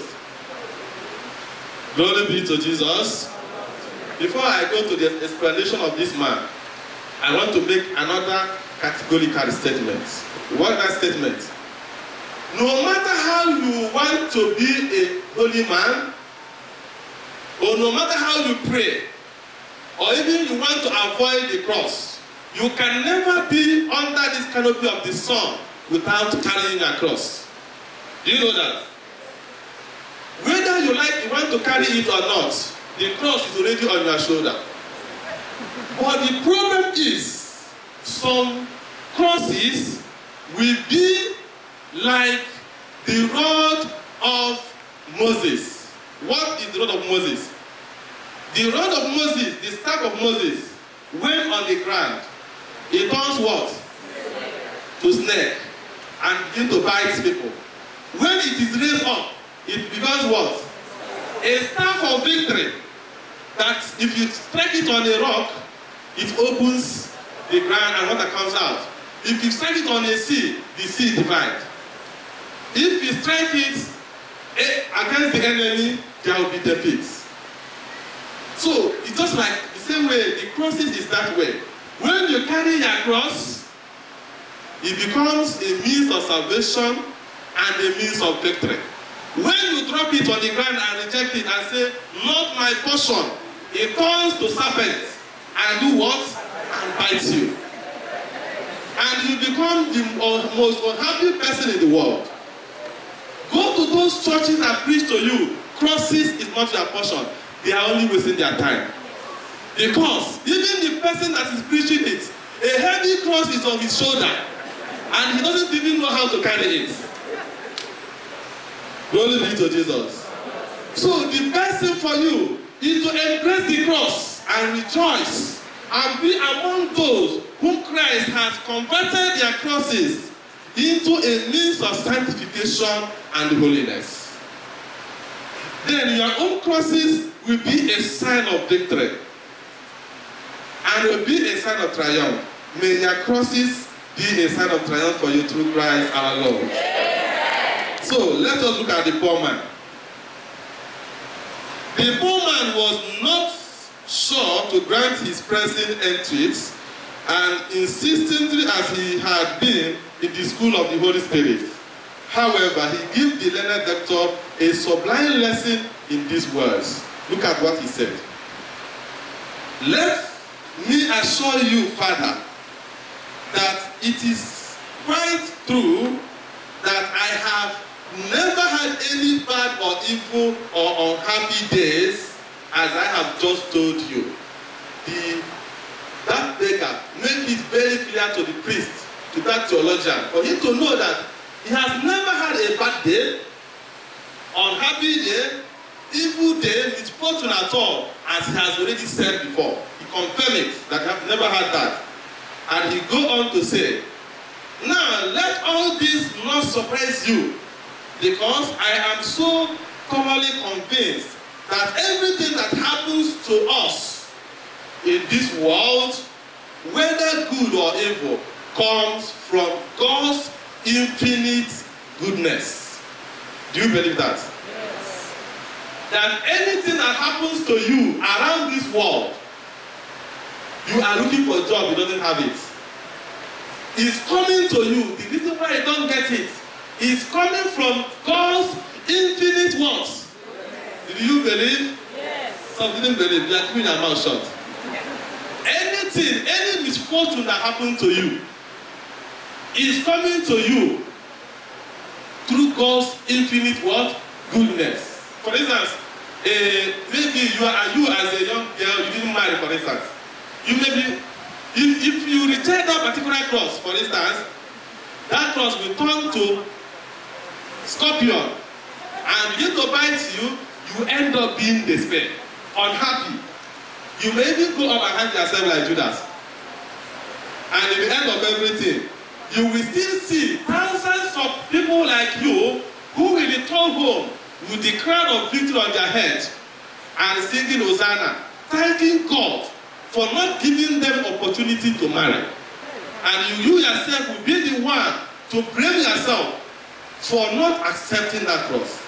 Glory be to Jesus. Before I go to the explanation of this man, I want to make another categorical statement. What is that statement? No matter how you want to be a holy man, or no matter how you pray, or even you want to avoid the cross, you can never be under this canopy of the sun without carrying a cross. Do you know that? Whether you like, you want to carry it or not, the cross is already on your shoulder. But the problem is, some crosses will be like the rod of Moses. What is the rod of Moses? The rod of Moses, the staff of Moses, when on the ground, it turns what? To snake and begin to bite people. When it is raised up, it becomes what? A staff of victory. That if you strike it on a rock, it opens the ground and water comes out. If you strike it on a sea, the sea divides. If you strike it against the enemy, there will be defeat. So it's just like the same way the crosses is that way. When you carry your cross, it becomes a means of salvation and a means of victory. When you drop it on the ground and reject it and say, not my portion, it turns to serpent and do what? And bites you. And you become the most unhappy person in the world. Go to those churches that preach to you, crosses is not your portion. They are only wasting their time. Because even the person that is preaching it, a heavy cross is on his shoulder, and he doesn't even know how to carry it. Glory be to Jesus. So the best thing for you is to embrace the cross and rejoice and be among those whom Christ has converted their crosses into a means of sanctification and holiness. Then your own crosses will be a sign of victory and will be a sign of triumph. May your crosses be a sign of triumph for you through Christ our Lord. So let us look at the poor man. The poor man was not sure to grant his present entreaties, and insistently as he had been in the school of the Holy Spirit. However, he gave the learned doctor a sublime lesson in these words. Look at what he said. Let me assure you, Father, that it is quite true that I have never had any bad or evil or unhappy days, as I have just told you. The, that beggar made it very clear to the priest, to that theologian, for him to know that he has never had a bad day, unhappy day, evil day, misfortune at all, as he has already said before. He confirmed it, that he has never had that. And he go on to say, Now, let all this not surprise you, because I am so thoroughly convinced that everything that happens to us in this world, whether good or evil, comes from God's infinite goodness. Do you believe that? Yes. That anything that happens to you around this world, you are looking for a job, you don't have it. It's coming to you. The reason why you don't get it is coming from God's infinite works. Did you believe? Yes. Some didn't believe. You are keeping your mouth shut. Anything, any misfortune that happened to you is coming to you through God's infinite what? Goodness. For instance, uh, maybe you are you as a young girl, you didn't marry, for instance. You may be, if, if you reject that particular cross, for instance, that cross will turn to scorpion and begin to bite you, you end up being despair, unhappy. You may even go up and hide yourself like Judas. And at the end of everything, you will still see thousands of people like you who will return home with the crown of victory on their head and singing Hosanna, thanking God for not giving them opportunity to marry. And you, you yourself will be the one to blame yourself for not accepting that cross.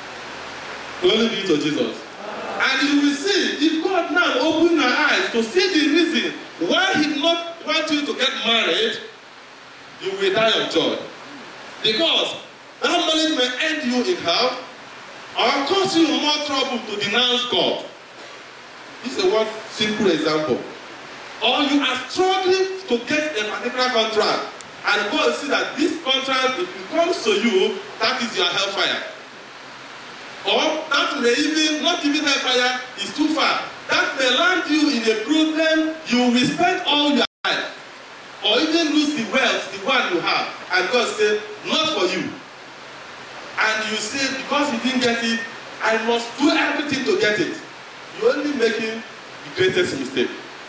Glory be to Jesus. And you will see, if God now open your eyes to see the reason why He did not want you to get married, you will die of joy. Because that knowledge may end you in hell or cause you more trouble to denounce God. This is one simple example. Or you are struggling to get a particular contract, and God see that this contract, if it comes to you, that is your hellfire. Or that may even, not even hellfire, is too far. That may land you in a problem you will spend all your life. Or even lose the wealth, the one you have. And God say, not for you. And you say, because you didn't get it, I must do everything to get it. You're only making the greatest mistake.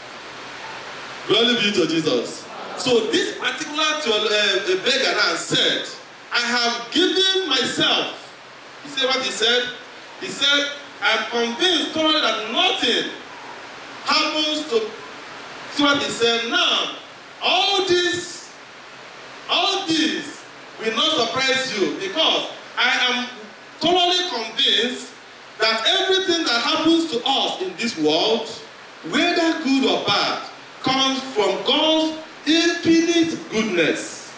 Glory be to Jesus. So this particular uh, beggar now said, I have given myself. You see what he said? He said, I'm convinced thoroughly that nothing happens to. See what he said? Now, all this, all this will not surprise you, because I am thoroughly convinced that everything that happens to us in this world, whether good or bad, comes from God's infinite goodness.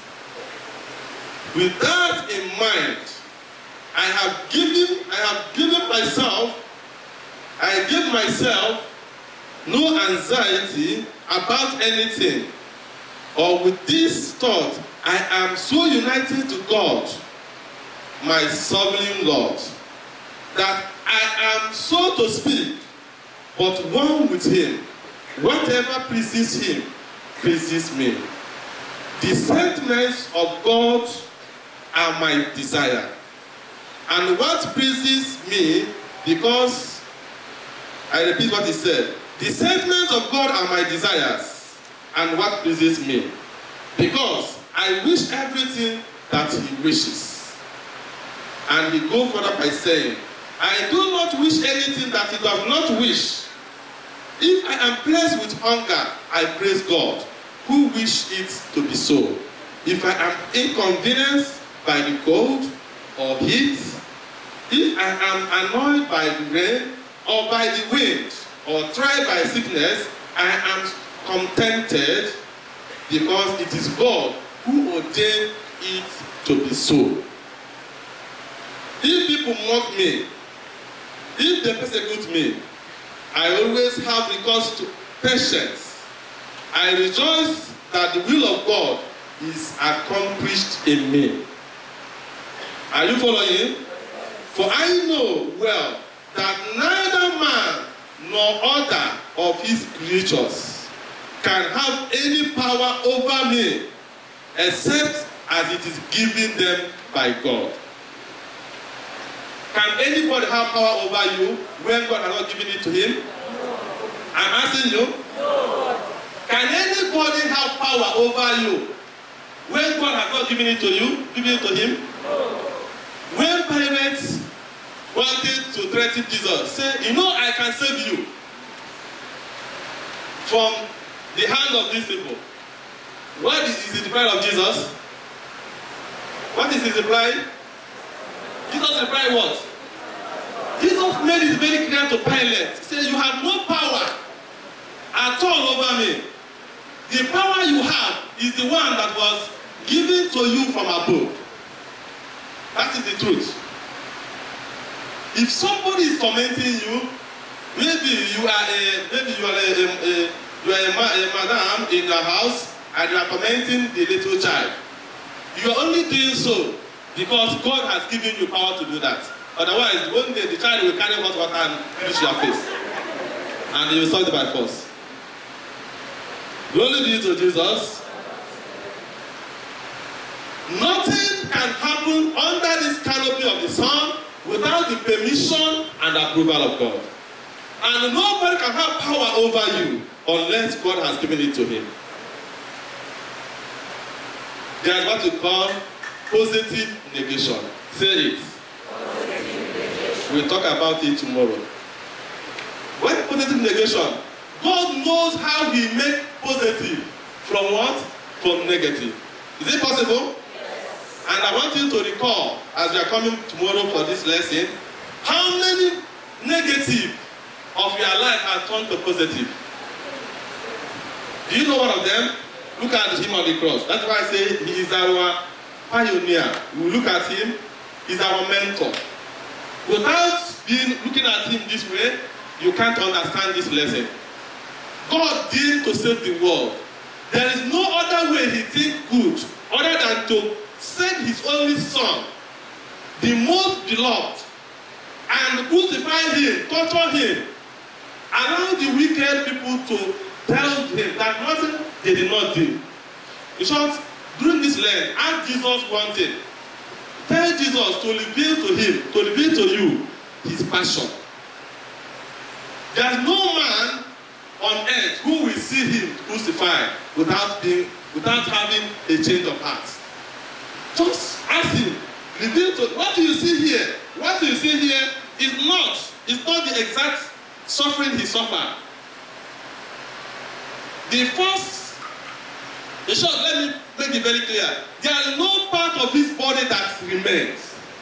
With that in mind, I have given, I have given myself, I give myself no anxiety about anything. Or with this thought, I am so united to God, my sovereign Lord, that I am, so to speak, but one with Him. Whatever pleases Him, pleases me. The sentiments of God are my desire. And what pleases me, because, I repeat what he said, the sentiments of God are my desires, and what pleases me, because I wish everything that He wishes. And he goes further by saying, I do not wish anything that He does not wish. If I am blessed with hunger, I praise God, who wish it to be so. If I am inconvenienced by the cold or heat, if I am annoyed by the rain or by the wind or tried by sickness, I am contented, because it is God who ordained it to be so. If people mock me, if they persecute me, I always have recourse to patience. I rejoice that the will of God is accomplished in me. Are you following? For I know well that neither man nor other of his creatures can have any power over me, except as it is given them by God. Can anybody have power over you when God has not given it to him? No. I'm asking you. No. Can anybody have power over you when God has not given it to you, given it to him? When parents wanted to threaten Jesus, say, you know, I can save you from the hand of these people. What is the reply of Jesus? What is his reply? Jesus replied what? Jesus made it very clear to Pilate. He said, you have no power at all over me. The power you have is the one that was given to you from above. That is the truth. If somebody is tormenting you, maybe you are a maybe you are a, a, a you are a, ma a madam in your house and you are tormenting the little child. You are only doing so because God has given you power to do that. Otherwise, one day the child will carry hot water and push your face, and you will solve it by force. You only do it to Jesus. Nothing can happen under this canopy of the sun without the permission and approval of God. And nobody can have power over you unless God has given it to him. There is what we call positive negation. Say it. We'll talk about it tomorrow. What positive negation? God knows how he makes positive from what? From negative. Is it possible? Yes. And I want you to recall, as we are coming tomorrow for this lesson, how many negative of your life are turned to positive. Do you know one of them? Look at him on the cross. That's why I say he is our pioneer. We look at him, he's our mentor. Without being looking at him this way, you can't understand this lesson. God did to save the world. There is no other way he thinks good other than to send his only son, the most beloved, and crucify him, torture him, allow the wicked people to tell him that nothing they did not do. In short, during this Lent, as Jesus wanted, tell Jesus to reveal to him, to reveal to you his passion. There is no man on earth who will see him crucified without being, without having a change of heart. Just ask him, reveal to what do you see here? What you see here is not, is not the exact suffering he suffered. The first, in short, let me make it very clear. There is no part of his body that remains.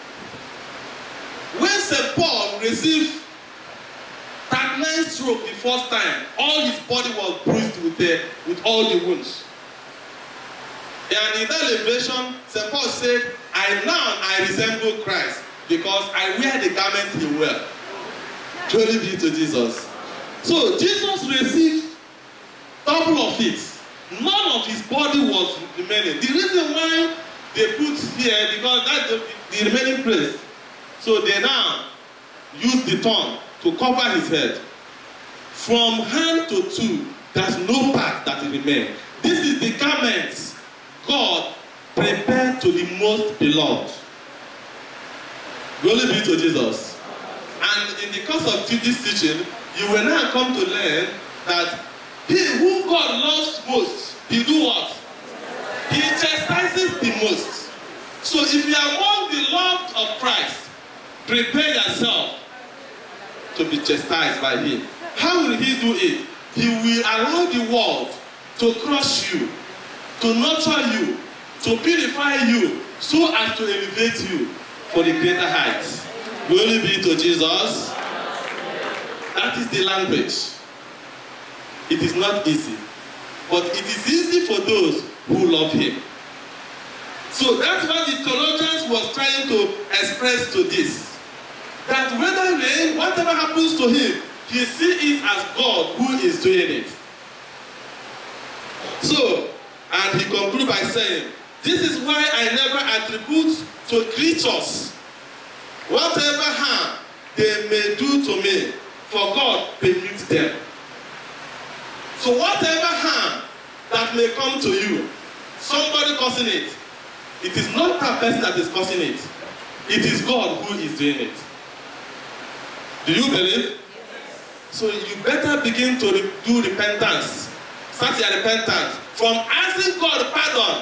When Saint Paul received thirty-nine stroke the first time, all his body was bruised with, uh, with all the wounds. And in that liberation, Saint Paul said, I now I resemble Christ because I wear the garment he wear. Glory be to Jesus. So Jesus received double of it. None of his body was remaining. The reason why they put here, because that's the, the remaining place. So they now use the tongue to cover his head. From hand to toe, there's no part that remains. This is the garment God prepared to the most beloved. Glory be to Jesus. And in the course of this teaching, you will now come to learn that he who God loves most, he do what? He chastises the most. So if you are among the loved of Christ, prepare yourself to be chastised by him. How will he do it? He will allow the world to crush you, to nurture you, to purify you, so as to elevate you for the greater heights. Glory be to Jesus. That is the language. It is not easy, but it is easy for those who love him. So that's what the theologians was trying to express to this. That whether rain, whatever happens to him, he sees it as God who is doing it. So, and he concludes by saying, this is why I never attribute to creatures whatever harm they may do to me, for God permits them. So whatever harm that may come to you, somebody causing it, it is not that person that is causing it. It is God who is doing it. Do you believe? So you better begin to re do repentance. Start your repentance. From asking God pardon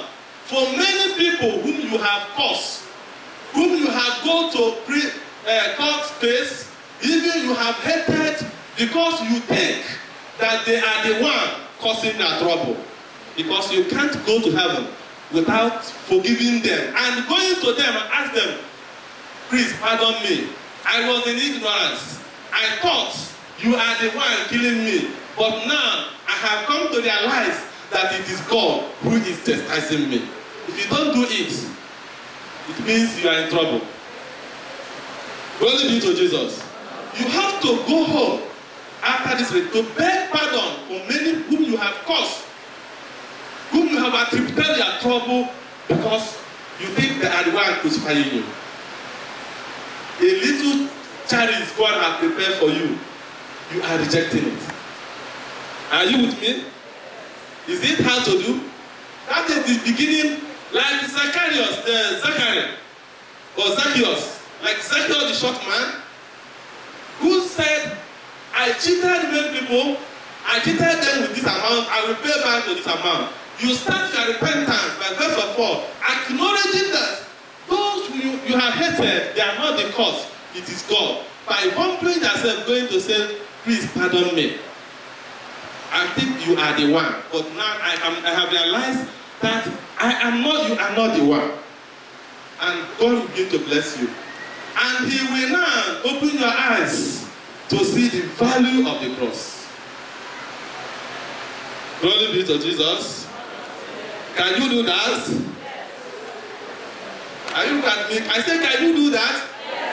for many people whom you have cursed, whom you have gone to pre, uh, court case, even you have hated because you think that they are the one causing their trouble. Because you can't go to heaven without forgiving them and going to them and ask them, please pardon me. I was in ignorance. I thought you are the one killing me. But now I have come to realize that it is God who is chastising me. If you don't do it, it means you are in trouble. Glory be to Jesus. You have to go home after this week to beg pardon for many whom you have caused, whom you have attributed their trouble because you think they are the one crucifying you. A little charity God has prepared for you, you are rejecting it. Are you with me? Is it hard to do? That is the beginning, like Zacharias, uh, Zachariah, or Zacchaeus, like Zacchaeus the short man, who said, I cheated many people, I cheated them with this amount, I will pay back to this amount. You start your repentance by first of all acknowledging that those who you, you have hated, they are not the cause, it is God. By humbling yourself, going to say, please pardon me. I think you are the one, but now I, am, I have realized that I am not, you are not the one. And God will begin to bless you. And He will now open your eyes to see the value of the cross. Glory be to Jesus. Can you do that? Are you at me? I said, can you do that?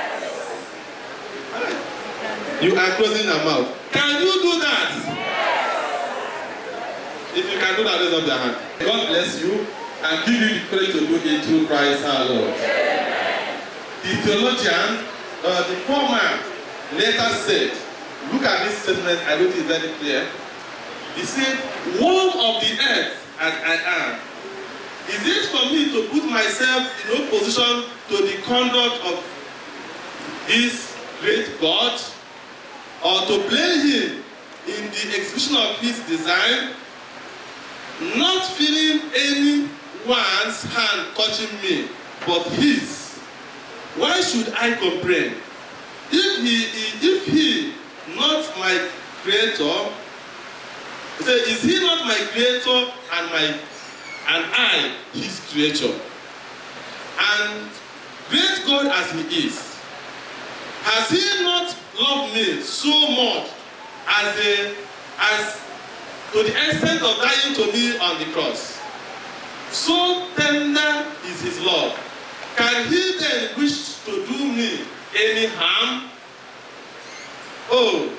Yes. You are closing your mouth. Can you do that? Yes. If you can do that, raise up your hand. God bless you and give you the courage to do it through Christ our Lord. Amen. The theologian, uh, the former, later said, look at this statement, I wrote it very clear. He said, worm of the earth as I am, is it for me to put myself in opposition to the conduct of this great God, or to blame Him in the execution of His design, not feeling anyone's hand touching me, but His? Why should I complain? If He, if He not my Creator, say, is He not my Creator and my and I His creature? And great God as He is, has He not loved me so much as a as to the extent of dying to me on the cross? So tender is His love. Can He then wish to do me any harm? Oh,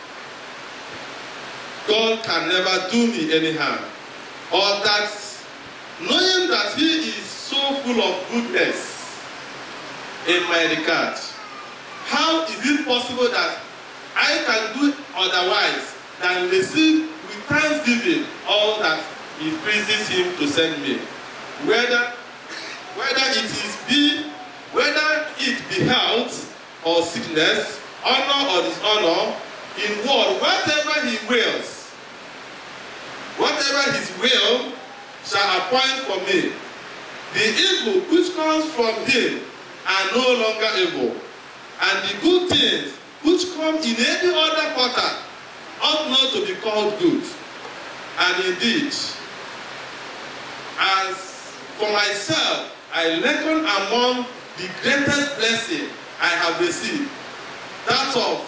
God can never do me any harm. Or that, knowing that He is so full of goodness in my regard, how is it possible that I can do otherwise than receive with thanksgiving all that it pleases Him to send me? Whether, whether it is be, whether it be health or sickness, honor or dishonor, in word, whatever He wills, whatever His will shall appoint for me. The evil which comes from Him are no longer evil, and the good things which come in any other quarter ought not to be called good. And indeed, as for myself, I reckon among the greatest blessing I have received, that of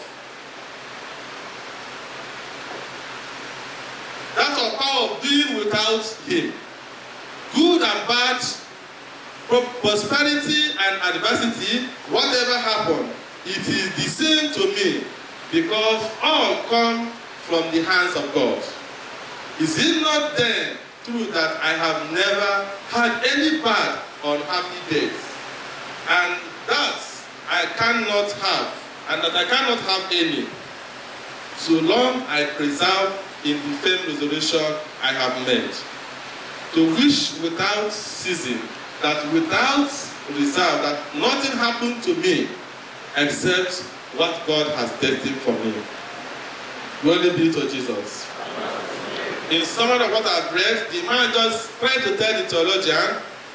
that of power of doing without Him. Good and bad, prosperity and adversity, whatever happen, it is the same to me, because all come from the hands of God. Is it not then true that I have never had any bad or unhappy days, and that I cannot have, and that I cannot have any, so long I preserve in the firm resolution I have made, to wish without ceasing, that without reserve, that nothing happened to me except what God has destined for me. Glory be to Jesus. In summary of what I've read, the man just tried to tell the theologian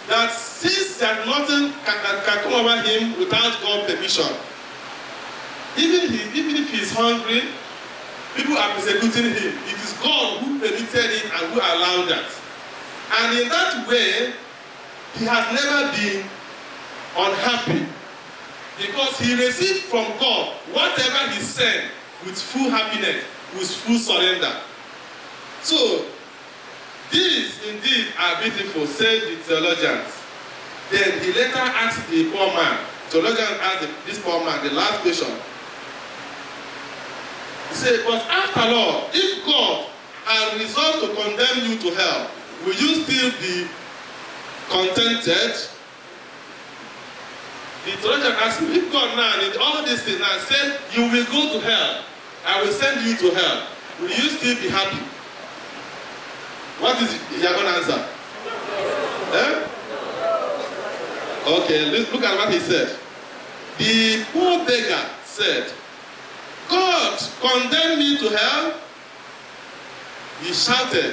that since that nothing can, can, can come over him without God's permission, even, he, even if he is hungry, people are persecuting him. It is God who permitted it and who allowed that. And in that way, he has never been unhappy because he received from God whatever he sent with full happiness, with full surrender. So, these indeed are beautiful, said the theologians. Then he later asked the poor man, theologian asked the, this poor man the last question. He said, but after all, if God has resolved to condemn you to hell, will you still be contented? The theologian asked him, if God now did all these things and said, you will go to hell, I will send you to hell, will you still be happy? What is your own answer? Eh? Okay, look, look at what he said. The poor beggar said, God condemned me to hell. He shouted,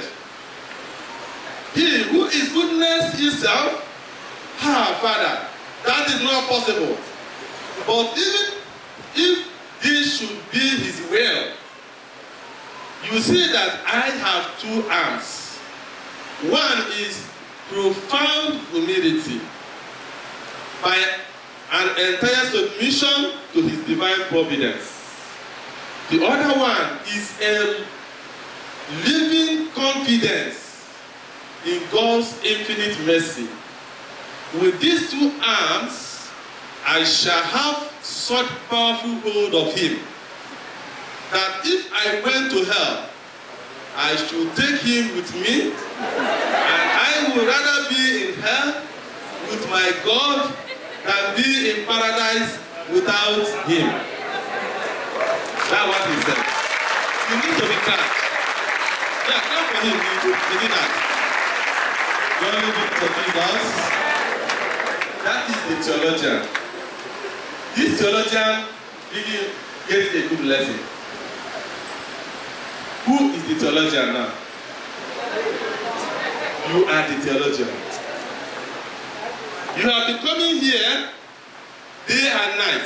he who is goodness himself, ah, Father, that is not possible. But even if this should be his will, you see that I have two arms. One is profound humility by an entire submission to his divine providence. The other one is a living confidence in God's infinite mercy. With these two arms, I shall have such powerful hold of him that if I went to hell, I should take him with me, and I would rather be in hell with my God than be in paradise without him. That's what he said. You need to be glad. Yeah, clap for him. He did that. Glory be to Jesus. That is the theologian. This theologian really gets a good lesson. Who is the theologian now? You are the theologian. You have been coming here day and night,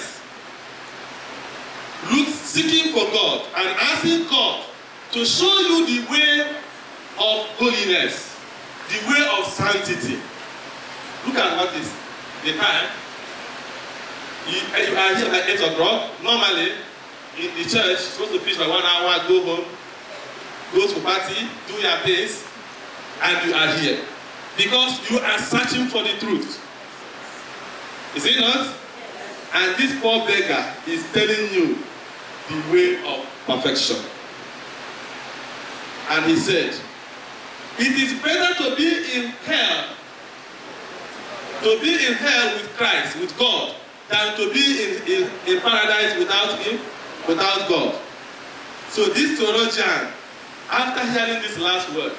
look, seeking for God and asking God to show you the way of holiness, the way of sanctity. Look at what is the time. You, you are here at eight o'clock. Normally, in the church, you're supposed to preach for one hour, go home, go to party, do your things, and you are here. Because you are searching for the truth. Is it not? And this poor beggar is telling you the way of perfection. And he said, it is better to be in hell, to be in hell with Christ, with God, than to be in, in, in paradise without him, without God. So this theologian, after hearing this last word,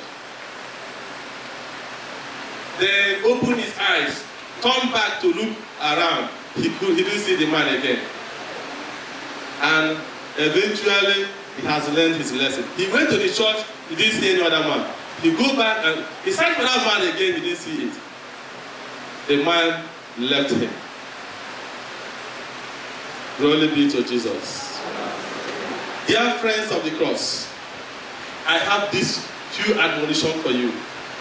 then opened his eyes, turned back to look around. He, could, he didn't see the man again. And eventually, he has learned his lesson. He went to the church, he didn't see any other man. He go back and he searched for that man again, he didn't see it. The man left him. Glory be to Jesus. Dear friends of the cross, I have this few admonition for you.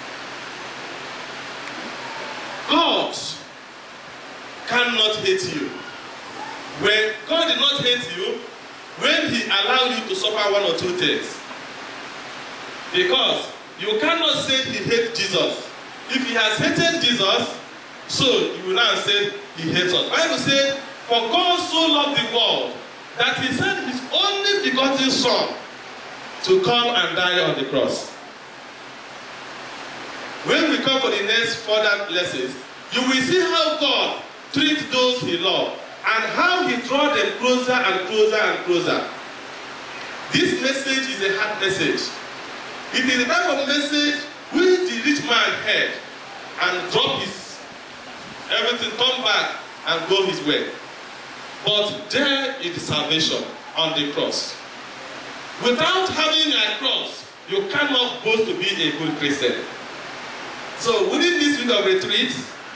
God cannot hate you. When God did not hate you, when he allowed you to suffer one or two things, because you cannot say he hates Jesus. If he has hated Jesus, so you will now say he hates us. Bible says, for God so loved the world that he sent his only begotten Son to come and die on the cross. When we come for the next further lessons, you will see how God treats those he loves and how he draws them closer and closer and closer. This message is a hard message. It is the type of message which the rich man heard and dropped his everything, turn back and go his way. But there is the salvation on the cross. Without having a cross, you cannot boast to be a good Christian. So within this week of retreat,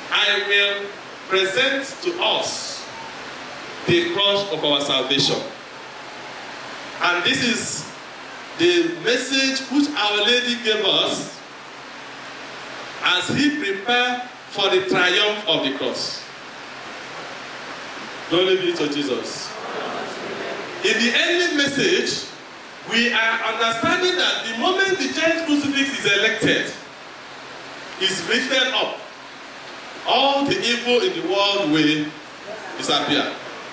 I will present to us the cross of our salvation. And this is the message which Our Lady gave us as he prepared for the triumph of the cross. Glory be to Jesus. In the early message, we are understanding that the moment the giant crucifix is elected, is lifted up, all the evil in the world will disappear.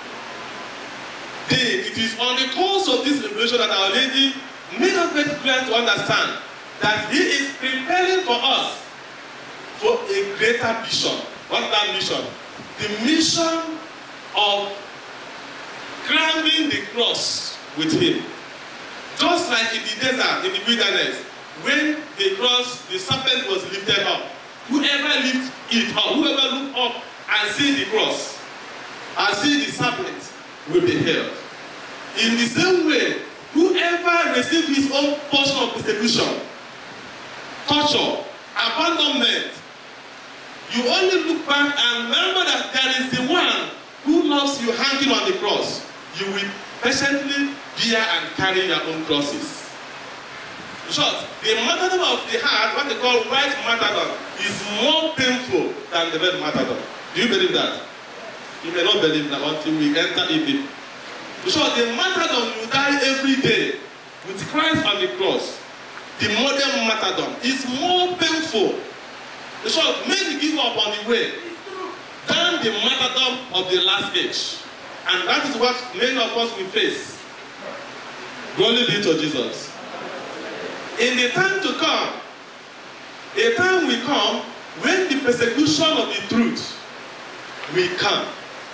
Then it is on the course of this revelation that Our Lady made us very clear to understand that he is preparing for us for a greater mission. What's that mission? The mission of climbing the cross with him. Just like in the desert, in the wilderness, when the cross, the serpent was lifted up, whoever lifts it up, whoever look up and see the cross, and see the serpent, will be healed. In the same way, whoever receives his own portion of persecution, torture, abandonment, you only look back and remember that there is the one who loves you hanging on the cross. You will patiently bear and carry your own crosses. In short, the martyrdom of the heart, what they call white martyrdom, is more painful than the red martyrdom. Do you believe that? You may not believe that until we enter it deep. In short, the martyrdom you die every day with Christ on the cross, the modern martyrdom, is more painful. In short, many give up on the way than the martyrdom of the last age. And that is what many of us will face. Glory be to Jesus. In the time to come, a time will come when the persecution of the truth will come.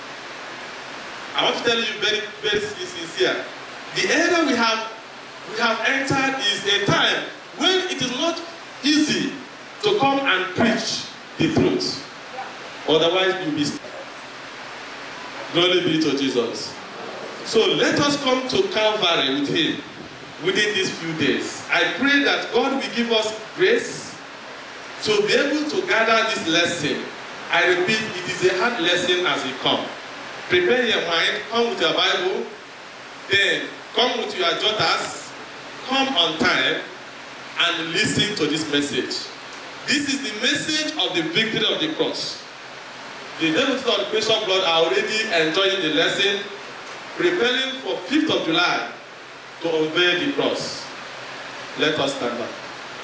I want to tell you very, very sincere. The era we have we have entered is a time when it is not easy to come and preach the truth. Otherwise, you'll be. Glory be to Jesus. So let us come to Calvary with him within these few days. I pray that God will give us grace to be able to gather this lesson. I repeat, it is a hard lesson as it comes. Prepare your mind, come with your Bible, then come with your jotters, come on time, and listen to this message. This is the message of the victory of the cross. The devotees of the Bishop Blood are already enjoying the lesson, preparing for fifth of July to unveil the cross. Let us stand up.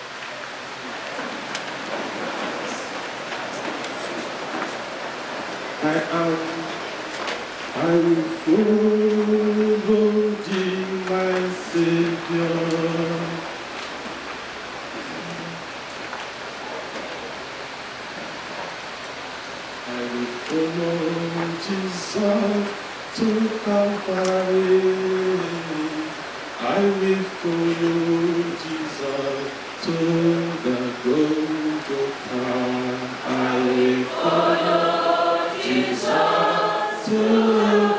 I am, I will follow thee, my Savior. I will follow Jesus to Calvary. I will follow Jesus to the Golgotha. I will follow Jesus to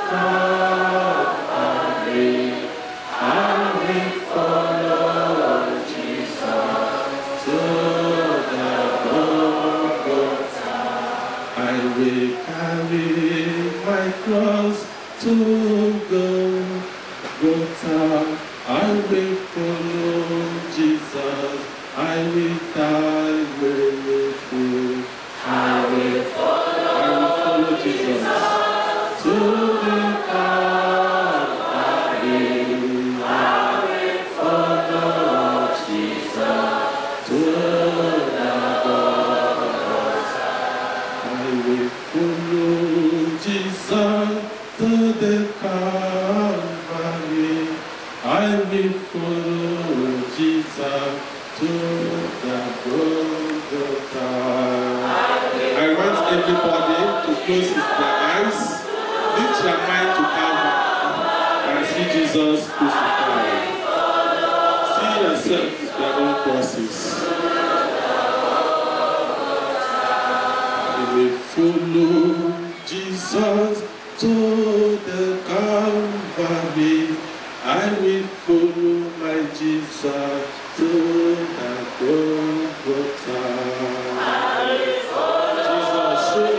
Calvary. I will follow Jesus to the Golgotha. I will carry my cross to Golgotha. I will follow Jesus. I will die with you. I will follow, I will follow Jesus to the Calvary. I will follow Jesus to the Golgotha. I will follow Jesus to the Calvary. I will follow Jesus to the Golgotha. I want everybody to close his eyes, lift your mind to Calvary, and see Jesus crucified. See yourself with your own crosses. I will follow Jesus to the Calvary. I will follow my Jesus to the Golgotha. I will follow Jesus, show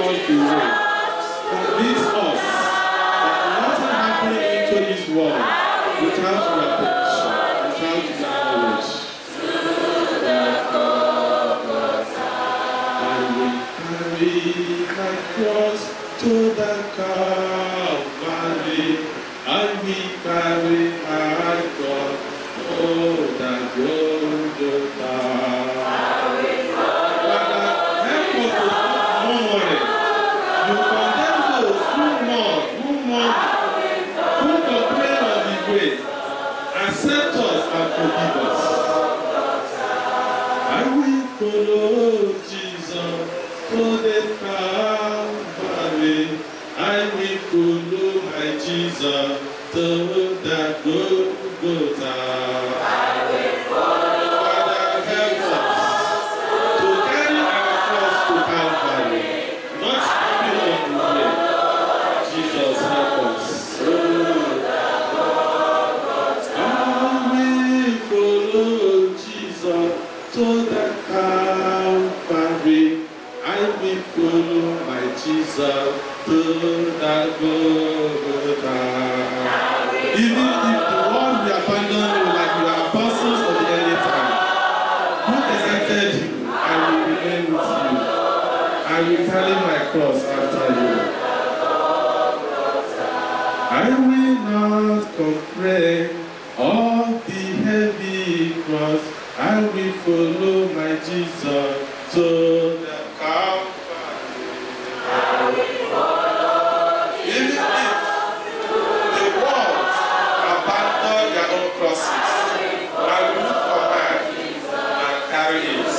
Jesus to the Golgotha. I will follow Father, help us to carry our cross to Calvary, not keep on the way. Jesus, help us. I will follow Jesus to the Calvary. I will follow my Jesus to the Golgotha. Even if the world will abandon you like you are apostles of the early time, who deserted you, I will remain with you. I will carry my cross after you. I will not complain of the heavy cross. I will follow my Jesus to the Calvary. I will follow Even if the world abandon their own crosses, I will look for mine and carry it.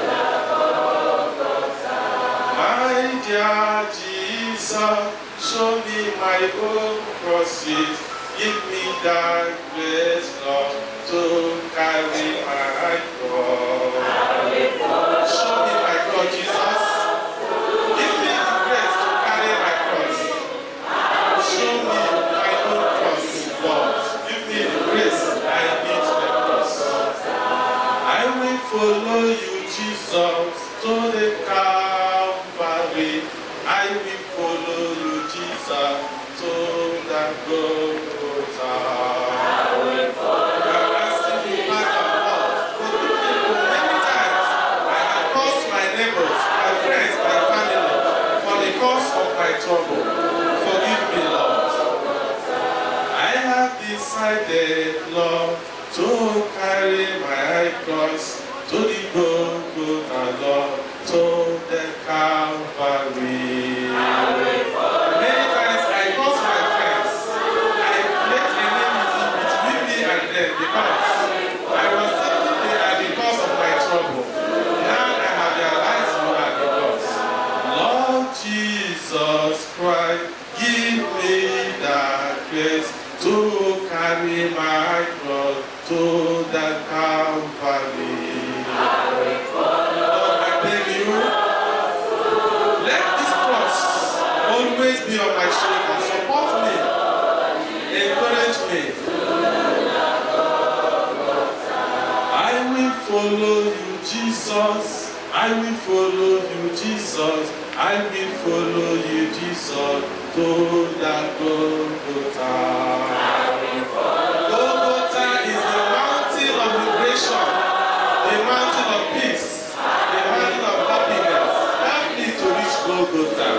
My dear Jesus, show me my own crosses. Give me that grace, Lord, to carry my cross. Show me my cross, Jesus. Give me the grace to carry my cross. Show me my own cross, Lord. Give me the grace I need the cross. I will follow you, Jesus, to the Calvary. I will follow you, Jesus, to the Golgotha. I will follow I'm asking you back and forth. Forgive me for many times I have caused my neighbors, my friends, my family for the cause of my trouble. Forgive me, Lord. I have decided, Lord, to carry my cross to the Golgotha, Lord, to the Calvary. Many times I cause my friends, I make enmity between me and them because I was thinking they are the cause of my trouble. Now I have realized you are the cause. Lord Jesus Christ, give me that grace to carry my cross to the Calvary. Lord, I beg you, let this cross always be on my shoulder. Support me, encourage me. I will follow you, Jesus. I will follow you, Jesus. I will follow you, Jesus, to the Golgotha. Golgotha is the mountain of liberation, the mountain of peace, the mountain of happiness. Help me to reach Golgotha.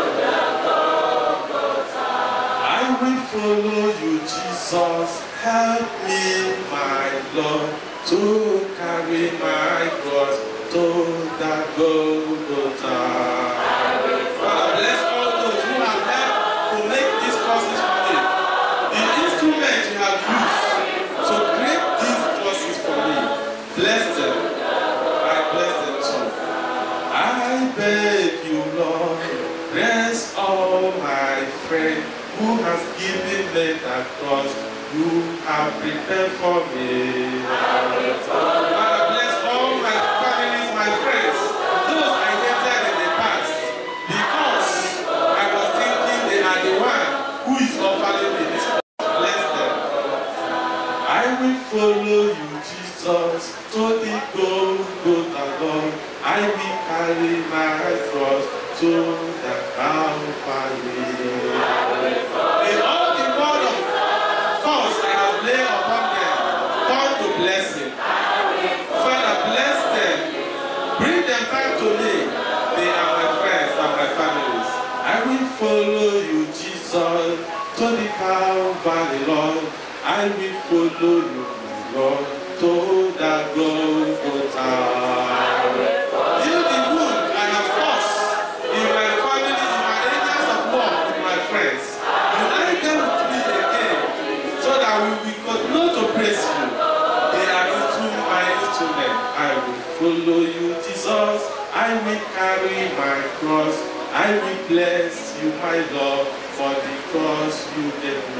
I will follow you, Jesus. Help me, my Lord, to carry my cross to the Golgotha. Father, bless all those who have helped to make these crosses for me. The instrument you have used to create these crosses for me. Bless them. I bless them too. I beg you, Lord, bless all my friends who have given me that cross you have prepared for me. Father, bless all my families, my friends, those I hated in the past, because I was thinking they are the one who is offering me this cross. Bless them. I will follow you, Jesus, to the Golgotha, Lord. I will carry my cross to the Calvary. May all the word of cause I have laid upon them turn to blessing. Father, bless them. Bring them back to me. They are my friends and my families. I will follow you, Jesus, to the Calvary, Lord. I will follow you, Lord, to the Golgotha. Heal the wound I have caused in my family, in my areas of work, with my friends. Unite them with me again, so that we will continue to praise you. They are instrument, my instrument. I will follow you, Jesus. I will carry my cross. I will bless you, my Lord, for the cross you gave me.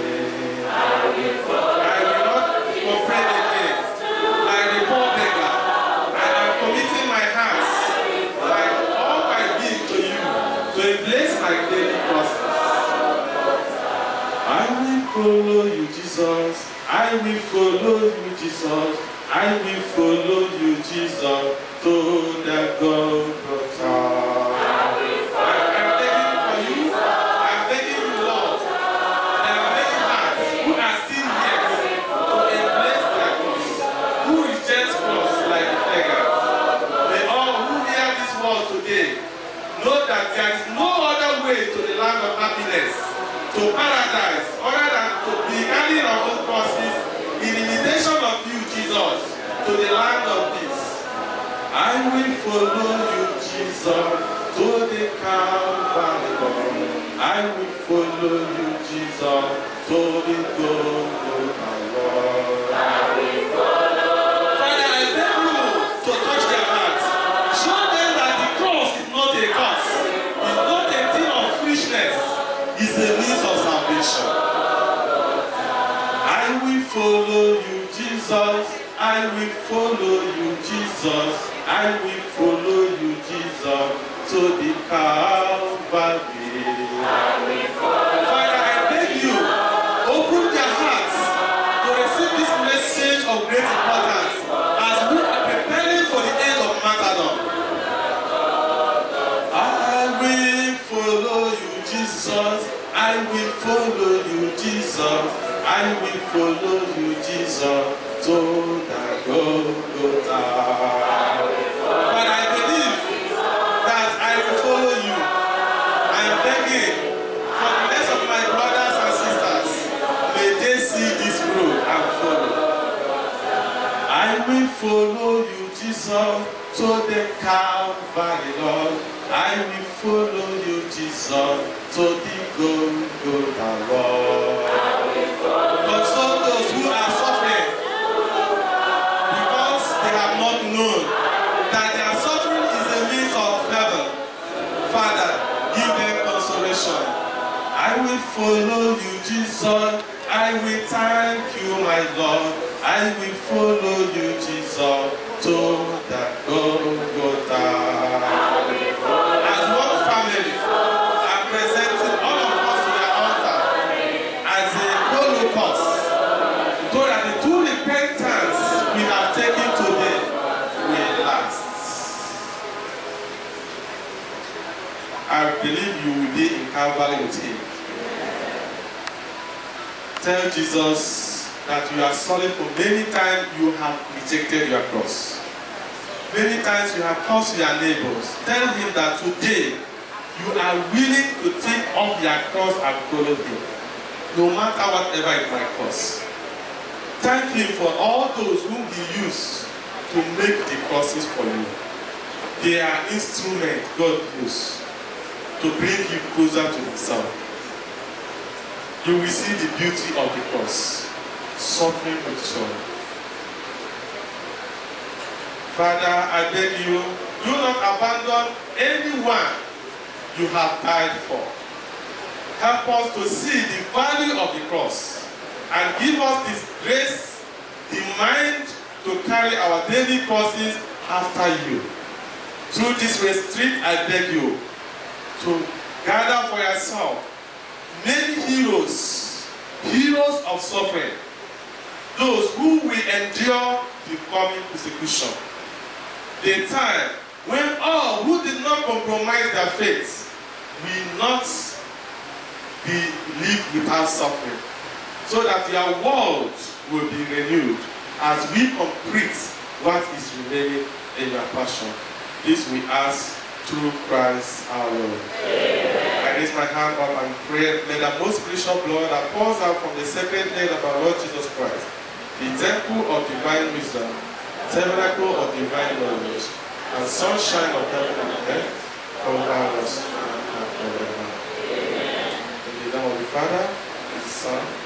I will follow you, Jesus. I will follow you, Jesus. I will follow you, Jesus, to the Golgotha. Know that there is no other way to the land of happiness, to paradise, other than to be carrying our own crosses in imitation of you, Jesus, to the land of peace. I will follow you, Jesus, to the Calvary. I will follow you, Jesus, to the Golgotha. I will follow. Father, I beg you to touch their hearts. Show them that the cross is not a curse. It's not a thing of foolishness. It's a means of salvation. I will follow you, Jesus. I will follow you, Jesus. I will follow you, Jesus, to the Calvary. I will follow. Father, I beg you, open their hearts to receive this message of great importance as we are preparing for the end of martyrdom. I will follow you, Jesus. I will follow you, Jesus. I will follow you, Jesus, to the Golgotha. But I believe that I will follow you. I am begging for the rest of my brothers and sisters, may they see this road and follow. I will follow you, Jesus, to the Calvary, Lord. I will follow you, Jesus, to the Golgotha, Lord. Console those who are suffering because they have not known that their suffering is a means of heaven. Father, give them consolation. I will follow you, Jesus. I will thank you, my Lord. I will follow you, Jesus, to the Golgotha. As one family, I'm presenting all of us to the altar as a holocaust, so that the true repentance we have taken today will last. I believe you will be in Calvary with him. Tell Jesus that you are sorry for many times you have rejected your cross. Many times you have cursed your neighbors. Tell him that today you are willing to take off your cross and follow him, no matter whatever it might cost. Thank him for all those whom he used to make the crosses for you. They are instruments God used to bring you closer to himself. You will see the beauty of the cross, suffering with joy. Father, I beg you, do not abandon anyone you have died for. Help us to see the value of the cross and give us this grace, the mind to carry our daily crosses after you. Through this retreat, I beg you to gather for yourself many heroes, heroes of suffering, those who will endure the coming persecution. The time when all who did not compromise their faith will not be lived without suffering, so that your world will be renewed as we complete what is remaining in your passion. This we ask through Christ our Lord. Amen. I raise my hand up and pray, may the most precious blood that pours out from the sacred name of our Lord Jesus Christ, the temple of divine wisdom, tabernacle of divine knowledge, and sunshine of heaven and earth, cover us and forever. In the name of the Father, and the Son,